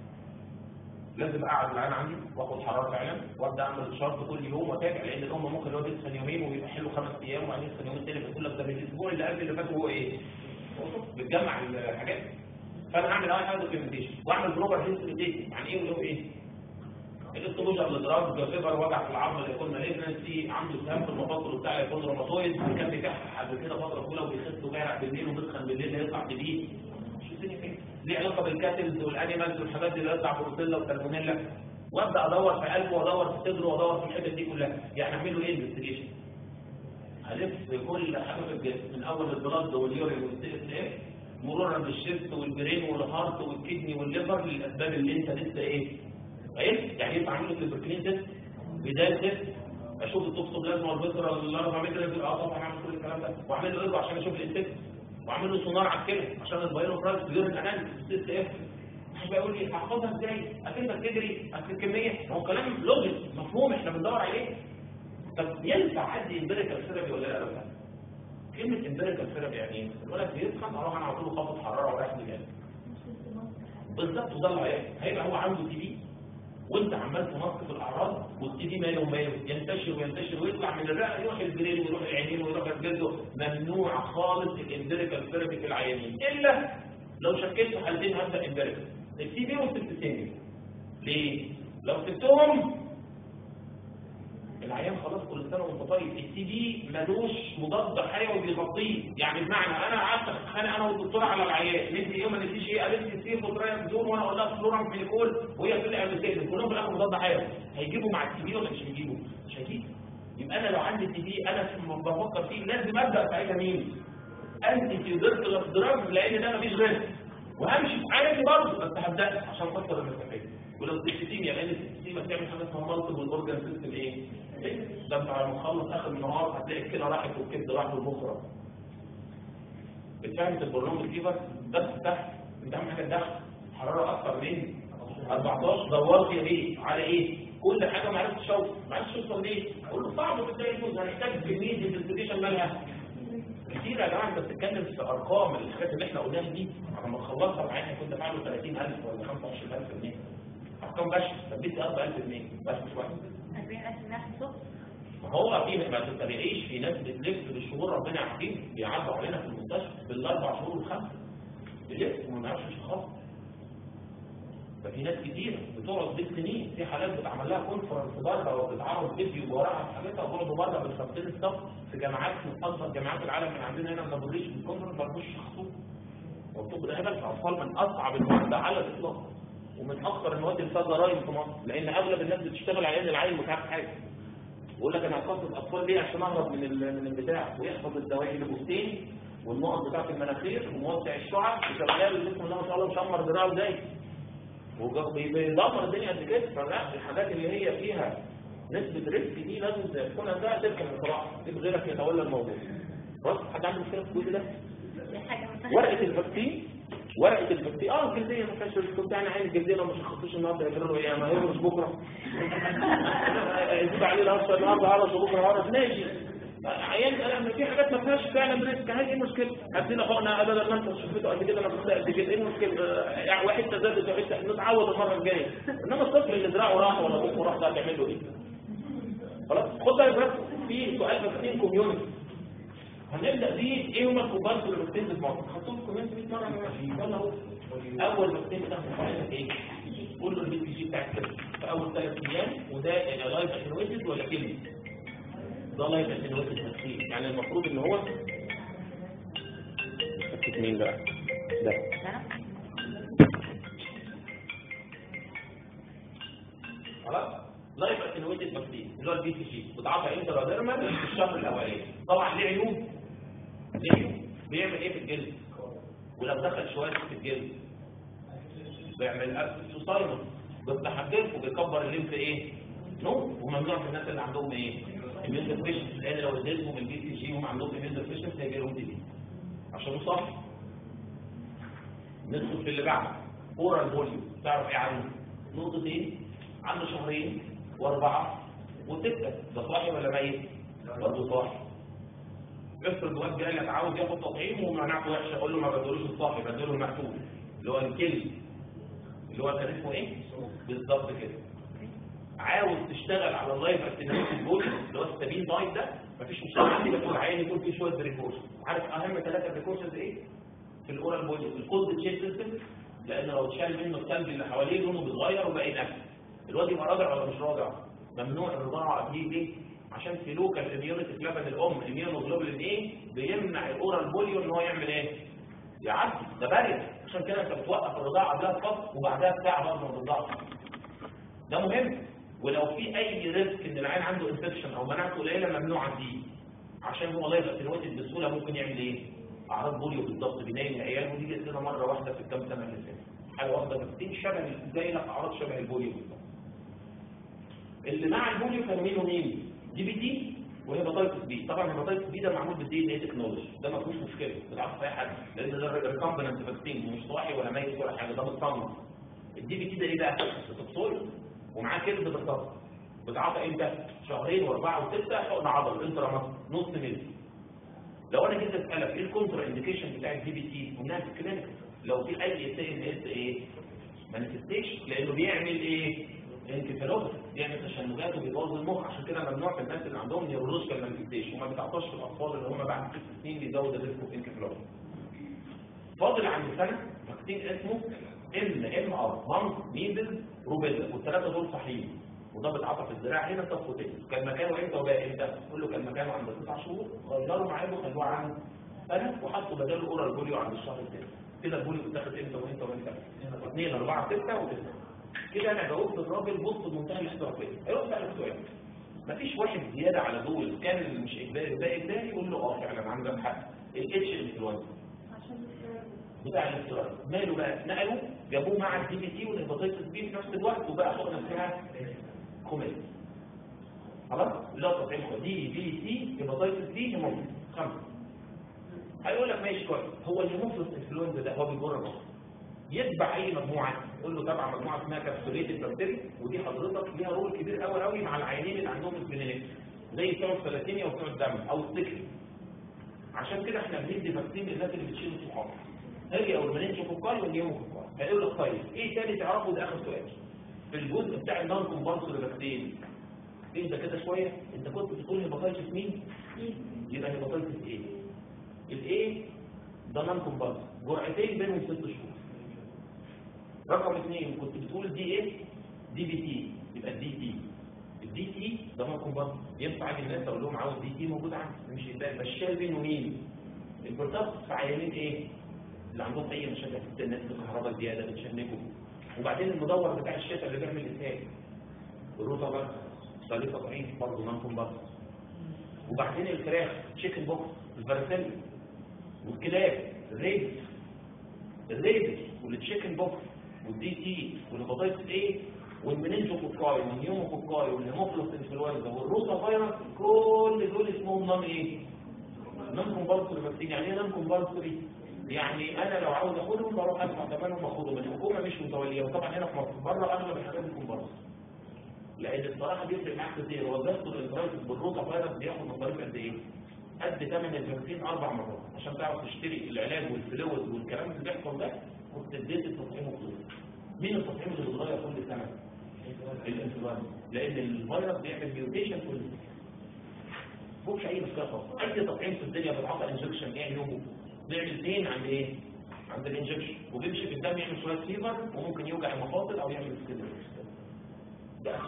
لازم اقعد العيان عندي واخد حراره فعلا وابدا اعمل شرط كل يوم واتابع، لان الام ممكن هو بيسخن يومين ويبقى حلو 5 ايام وبعدين يسخن يومين تاني، بتقول لك ده الاسبوع اللي قبل اللي فات هو ايه؟ بتجمع الحاجات. فانا اعمل اول حاجه دوكيومنتيشن واعمل بروبر هيستوري. يعني ايه ويقول ايه؟ الاستروجر للدراج، فيبر وجع في العظم اللي يكون مالجنسي، عنده التهاب في المفاصل بتاعه يكون روماتويد، كان بيكح قبل كده فتره طويله وبيخس وبيعرق بالليل وبيسخن بالليل هيطلع جديد. ليه علاقه بالكاتلز والانيمالز والحاجات دي اللي يطلع بروتيلا وسالمونيلا، وابدا ادور في قلبه وادور في صدره وادور في الحتت دي كلها. يعني اعمل له ايه انفستيجيشن؟ هلف كل حاجه في الجسم من اول البلد واليورين والسي اس اف مرورا بالشيست والبرين والهارت والكدني والليفر للاسباب اللي انت لسه ايه؟ يعني ينفع اعمل له سيبركلين تيست، بدايه تيست، اشوف التوكسوبلازما والفيسرال اللارفا ميجرام، طبعا اعمل كل الكلام ده، واعمل له ايرو عشان اشوف الانفكت، واعمل له سونار على الكلى عشان الفيروس يورين اناليسيس السي اس اف. مش بيقول لي احفظها ازاي؟ اكيد بتجري اكيد الكميه، هو كلام لوجيك مفهوم احنا بندور عليه. طب ينفع حد امبيريكال ثيرابي ولا لا؟ كلمه امبيريكال ثيرابي يعني ايه؟ الولد بيسخن اروح انا على طول خافض حراره ورايح دماغي بالظبط، وده اللي هيبقى هو عنده تي بي وانت عمال تنقص الاعراض، والتي بي ماله وماله ينتشر وينتشر ويطلع من الرئه يروح البرين ويروح العينين ويروح الجلد. ممنوع خالص الامبيريكال ثيرابي في العيانين، الا لو شكيت في حالتين هبدا امبيريكال، التي بي والسبتيميا. ليه؟ لو سبتهم العيان خلاص كل سنه وانت طيب. التي بي ملوش مضاد حيوي بيغطيه، يعني بمعنى انا قعدت اتخانق انا والدكتور على العيان، ندي ايه ما نديش ايه، قالت لي سيف وترايزون وانا اقول لها فلورام فينيكول وهي تقول لي امبيسيلين، كلهم في الاخر مضاد حيوي. هيجيبوا مع التي بي ولا مش هيجيبوا؟ مش هيجيبوا. يبقى انا لو عندي تي بي انا بفكر فيه لازم ابدا ساعتها مين؟ انتي تيودرت دراج، لان ده مفيش غيره، وهمشي عادي برضه بس هبدا عشان خاطر المسافات. ولو السيستيميا، لان السيستيميا بتعمل حاجه اسمها مالتيبل اورجان سيستم ايه؟ ده انت على ما تخلص اخر النهار هتلاقي الكلى راحت والكبد راح والمخ. بتفهم البرلون فيفر بس تحت انت عامل حاجه تحت حراره اكتر من 14 دورت يا بيه على ايه؟ كل حاجه ما عرفتش اوصل، ما عرفتش اوصل ليه؟ اقول له صعب في الدايت هنحتاج كميه انفستيجيشن مالها كتير يا جماعه. انت بتتكلم في ارقام الحاجات اللي احنا قلناها دي لما تخلصها معانا كنت فاعله 30,000 ولا 25,000 جنيه، ارقام بشعه. طب بدي 4,000 جنيه بس مش واحد 40,000 ناحيه صفر. ما هو في ما تتبعيش في ناس بتلف بالشهور ربنا يعافينا بيعدوا علينا في المستشفى بالاربع شهور والخمسه بيلف وما نعرفش خالص. ففي ناس كتير بتقعد بالسنين، في حالات بتعمل لها كونفرنس بره وبتتعرض فيديو وراها في حاجاتها وبرضه بره بالخمسين الصف في جامعات من اكبر جامعات العالم من عندنا هنا ما بيجيش بالكونفرنس ما بيجوش يشخصوه. والطب ده هبل في اطفال من اصعب المواد على الاطلاق ومن اكثر المواد اللي فيها جرايم في مصر، لان اغلب الناس بتشتغل على ان العيل مش عارف حاجه. يقول لك انا هقصد الاطفال ليه عشان اهرب من البتاع، ويحفظ الدواعي البوستين والنقط بتاعت المناخير وموسع الشعب وشغال بسم الله ما شاء الله مشمر دراعه ازاي وبيدمر الدنيا قد كده. فلا الحاجات اللي هي فيها نسبه ريسك دي لازم تكون عندها تركب بصراحه، تجيب غيرك يتولى الموضوع. بس حد عنده مشكله في كل ده؟ ورقه الفاكسين الجلديه ما فيهاش ريسك بتاعنا، عين الجلديه لو ما شخصوش النهارده يجروا له ايه؟ ما هيهرش بكره يزيد عليه الهرشه النهارده هرش وبكره هرش ماشي. عيان انا في حاجات ما فيهاش فعلا ريسك، هاي ايه المشكله؟ هدينا حقنه بدل ما انت شفته قد كده انا بخلق قد كده، ايه المشكله؟ يعني واحد تزدد وحته نتعود المره الجايه. انما الطفل اللي دراعه راح ولا بطنه راح ده هتعمل له ايه؟ خلاص خد بالك بس في سؤال فاكسين كوميونتي هنبدا بيه. ايه هم الكومبارس اللي بتنزل في مصر؟ حطوهم كوميونتي 100 مره يلا اهو. اول فاكسين بتاخد حضرتك ايه؟ قول له البي سي جي بتاعك كده في اول 3 ايام، وده لايف اتنويتد ولا كلمه؟ ده لايف اتنويتد فاكسين، يعني المفروض ان هو فاكسين مين بقى؟ ده خلاص لايف اتنويتد فاكسين اللي هو البي سي جي بتعطى انتراديرمال في الشهر الاولاني. طبعا ليه عيوب؟ بيعمل ايه في الجلد؟ ولو دخل شويه في الجلد بيعمل سوسايمس بالتحجير وبيكبر الليمف ايه؟ نوم. وممنوع في الناس اللي عندهم ايه؟ اميون ديفيشنسي، لان لو اديتهم البي سي جي وهم عندهم اميون ديفيشنسي هيجي لهم دي عشان صح. ندخل في اللي بعده اورال بوليو. تعرف ايه عنه؟ نقطتين، عنده شهرين واربعه وسته. ده صاحي ولا ميت؟ برضه صاحي. افرض واد جاي لك عاوز ياخد تطعيم ومناعته وحشه، اقول له ما بدلوش الصاحي بدله المقتول اللي هو الكلي اللي هو كان اسمه ايه؟ بالظبط كده. عاوز تشتغل على اللايف اتنويتد بوليو اللي هو الستابين دايت ده، مفيش مشكله عندي، بس العيان يكون فيه شويه بريكوشن. عارف اهم 3 بريكوشنز ايه؟ في الاورال بوليو الكولد تشين سيستم، لان لو اتشال منه الثلج اللي حواليه لونه بيتغير وبقى نفس. الواد يبقى راضع ولا مش راضع؟ ممنوع الرضاعه قبليه ليه؟ عشان في لوكال اميونيتي في لبن الام اميونوجلوبولين ايه؟ بيمنع الاورال بوليو ان هو يعمل ايه؟ يعدي. ده بارد، عشان كده انت بتوقف الرضاعه قبلها بفتره وبعدها بساعه برضه من الرضاعه. ده مهم. ولو في اي ريسك ان العيان عنده انفكشن او مناعته قليله ممنوع دي، عشان هو لايف اتنويتد بسهوله ممكن يعمل ايه؟ اعراض بوليو بالضبط بينام العيال، ودي جت لنا مره واحده في الكام سنه اللي فاتت. حاجه واحده بس شبه زي لك اعراض شبه البوليو بالضبط. اللي مع البوليو كانوا مين؟ دي بي تي وهيباتايتس بي. طبعا الهيباتايتس بي ده معمول بالدي ان اي تكنولوجي، ده ما فيهوش مشكله بتعرف اي حد، لان ده ريكومبننت فاكسين مش صاحي ولا ميت ولا حاجه، ده متصنع. الدي بي تي ده ايه بقى؟ بتبصول ومعاه كلب بالضبط. بتعطى امتى؟ شهرين و4 و6 حقن عضل انترا نص مللي. لو انا جيت اسالك ايه الكونترا انديكيشن بتاع الدي بي تي؟ قلنا في الكلينيك لو في اي سي ان اس ايه؟ مانيفستيشن، لانه بيعمل ايه؟ انكفالوباثي، بيعمل تشنجات وبيبوظ المخ، عشان كده ممنوع في الناس اللي عندهم نيورولوجيكال مانيفستيشن، وما بيتعطاش في الاطفال اللي هم بعد 6 سنين بيزود الريسك اوف انكفالوباثي. فاضل عند سنه فاكسين اسمه MMR مانك ميزل روبيلا، والثلاثه دول صحيحين، وده بيتعاطى في الذراع هنا سبكوتين. كان مكانه امتى وبقى امتى؟ تقول له كان مكانه عند 9 شهور، غيروا معاه خلوه عند سنه وحطوا بداله اورال بوليو عند الشهر الثاني. كده البوليو بيتاخد امتى وامتى وامتى؟ 2 4 6 و9. كده انا جاوبت الراجل بص بمنتهى الاحترافيه. هيرد على السؤال مفيش واحد زياده على دول كان مش اجباري ده اجباري، يقول له فعلا عندك حق. الاتش انفلونزا بتاع الافتراض ماله بقى؟ نقلوا جابوه مع الدي بي تي والهيباتيتس بي في نفس الوقت، وبقى حقنه فيها كوميت. خلاص؟ لا تطعيم دي بي تي هيباتيتس بي هيموفيلس 5. هيقول لك ماشي كويس، هو الهيموفيلس انفلونزا ده هو بيجر مصر يتبع اي مجموعه، يقول له تبع مجموعه اسمها كابسوليتد بكتيريا، ودي حضرتك ليها رول كبير قوي قوي مع العيانين اللي عندهم سبلينيك زي بتوع الثلاثينيا وبتوع الدم او السكر. عشان كده احنا بندي فاكسين للناس اللي بتشيل الصحاب هي او المنينجوكوكاي والنيوموكوكاي. هيقول لك طيب ايه تاني تعرفه؟ ده اخر سؤال في الجزء بتاع النون كومبالسوري فاكسين. اهدى كده شويه، انت كنت بتقول هيباتايتس مين؟ يبقى هيباتايتس ايه؟ الايه ده نون كومبارس، جرعتين بينهم 6 شهور. رقم 2 كنت بتقول دي ايه؟ دي بي تي، يبقى الدي تي. الدي تي ده نون كومبارس، ينفع اجي الناس اقول لهم عاوز دي تي موجود عندي، مش يبقى الشال بينه مين؟ البرتقال في عيانين ايه؟ اللي عندهم اي مشاكل في الناس الكهرباء الزياده بتشنجوا. وبعدين المدور بتاع الشتاء اللي بيعمل اسهال، الروتا بس ثالثه ضعيف برضه نون كومبارس. وبعدين الفراخ تشيكن بوكس، الفارسيليا، والكلاب الريبس والتشيكن بوكس والدي تي والهيباتايتس ايه والمننجوكوكاي والنيوموكوكاي والهيموفيلوس انفلونزا والروتا فيروس، كل دول اسمهم نون ايه؟ نون كومبالسوري فاكسين. يعني ايه نون كومبالسوري؟ يعني انا لو عاوز اخدهم بروح ادفع ثمنهم واخدهم، الحكومه مش متوليه. وطبعا هنا في مصر بره اغلب الحاجات الكومبالسوري، لان الصراحه بيفرق معاك كتير. هو الدكتور الانترايتس بالروتا فيروس بياخد مصاريف قد ايه؟ قد ثمن الفاكسين 4 مرات عشان تعرف تشتري العلاج والفلويد والكلام اللي بيحصل ده، كنت اديت التطعيم الطبي. مين التطعيم اللي بيتغير كل سنه؟ الانفلونزا، لان الفيروس بيعمل ميوتيشن كل سنه. مفيش اي مشكله خالص. اي تطعيم في الدنيا بيتعطى انجكشن ايه يومه؟ بيعمل اثنين عند ايه؟ عند الانجكشن، وبيمشي في الدم يعمل شويه فيفر وممكن يوجع المفاصل او يعمل سكيدر. ده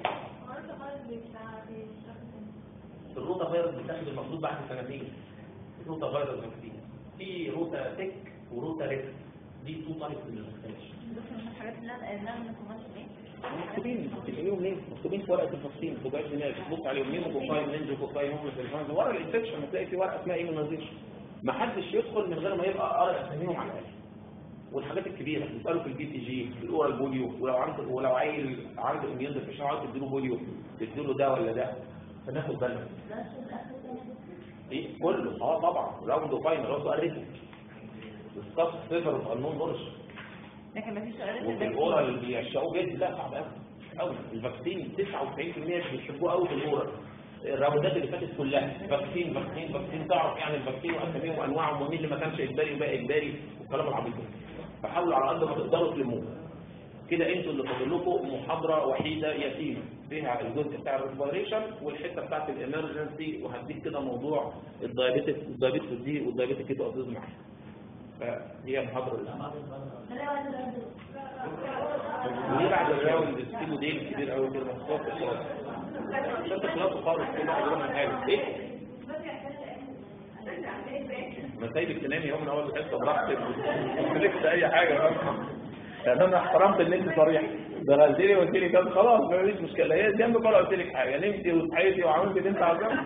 الروتا فيروس بتاخد المفروض بعد سنتين. الروتا فيروس فاكسين في روتا تك وروتا ريكس، دي 2 تايبس من الفاكسين. الحاجات اللي انا مكتوبين مكتوبين ليه؟ مكتوبين في ورقه الفاكسين، توجعش دماغك تبص عليهم نيموكوكاي مننجوكوكاي هوموفيلوس ورا الانفكشن هتلاقي في ورقه اسمها ايه من نظير. ما حدش يدخل من غير ما يبقى قارئ اساميهم على الاقل. والحاجات الكبيره بيسالوا في البي تي جي، في الاورال بوليو، ولو عيل عنده اميون ديفيشن عاوز تديله بوليو تديله ده ولا ده، فناخد بالنا. ايه كله طبعا راوند وفاينل هو سؤال ريتم الصف صفر وقانون برش. لكن ما فيش سؤال وفي الاورال اللي بيعشقوه جدا لا صعب قوي. الفاكسين 99% بيحبوه قوي في الاورال. الراوندات اللي فاتت كلها فاكسين فاكسين فاكسين، تعرف يعني الفاكسين واساميهم وانواعهم ومين اللي ما كانش اجباري وبقى اجباري والكلام العبيط ده. فحاولوا على قد ما تقدروا تلموه كده. انتوا اللي فاضل لكم محاضره وحيده يتيمه فيها الجزء بتاع الريسبيريشن والحته بتاعت الامرجنسي، وهديك كده موضوع الدايابيتس دي والدايابيتس كده قصدي معاك. فهي محاضره ودي بعد الراوند السكيلو دي كبير قوي كده مخصوص عشان تخلصوا خالص كده على حاجه ايه؟ ما سايبك تنامي يوم من اول الحصه براحتك ما تقولش اي حاجه. يعني انا احترمت ان انت صريح، دخلتلي وقلت لي كده خلاص مفيش مشكله، هي جنبك ولا قلت لك حاجه، نمتي وصحيتي وعملتي اللي انت عاوزاه.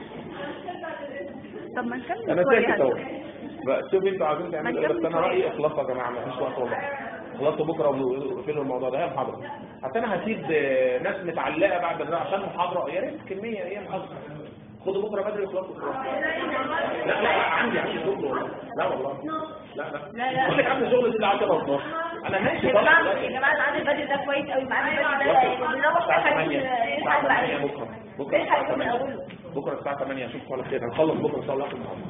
طب ما نكمل انا ساكت اهو بقى. شوف انتوا عايزين تعملوا ايه، بس انا رايي اخلصوا يا جماعه مفيش وقت والله. خلصوا بكره وقفلوا الموضوع ده. هي محاضره حتى انا هسيب ناس متعلقه بعد ده عشان محاضره، يا ريت كميه هي محاضره. خدوا بكره بدري وخلصوا. لا عندي شغل. لا والله لا كل عندي شغل اللي 10 و12 انا ماشي يا جماعه الميعاد البدري ده كويس قوي. الميعاد البدري ده بنروح بكره الساعه 8 اشوفكم على خير. هنخلص بكره ان شاء الله في المحاضره.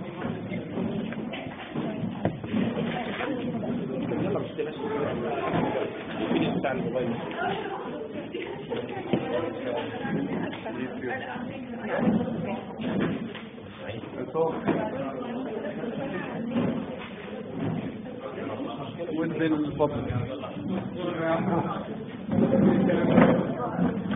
يلا مش تمشي فين بتاع الموبايل وانزل الفضل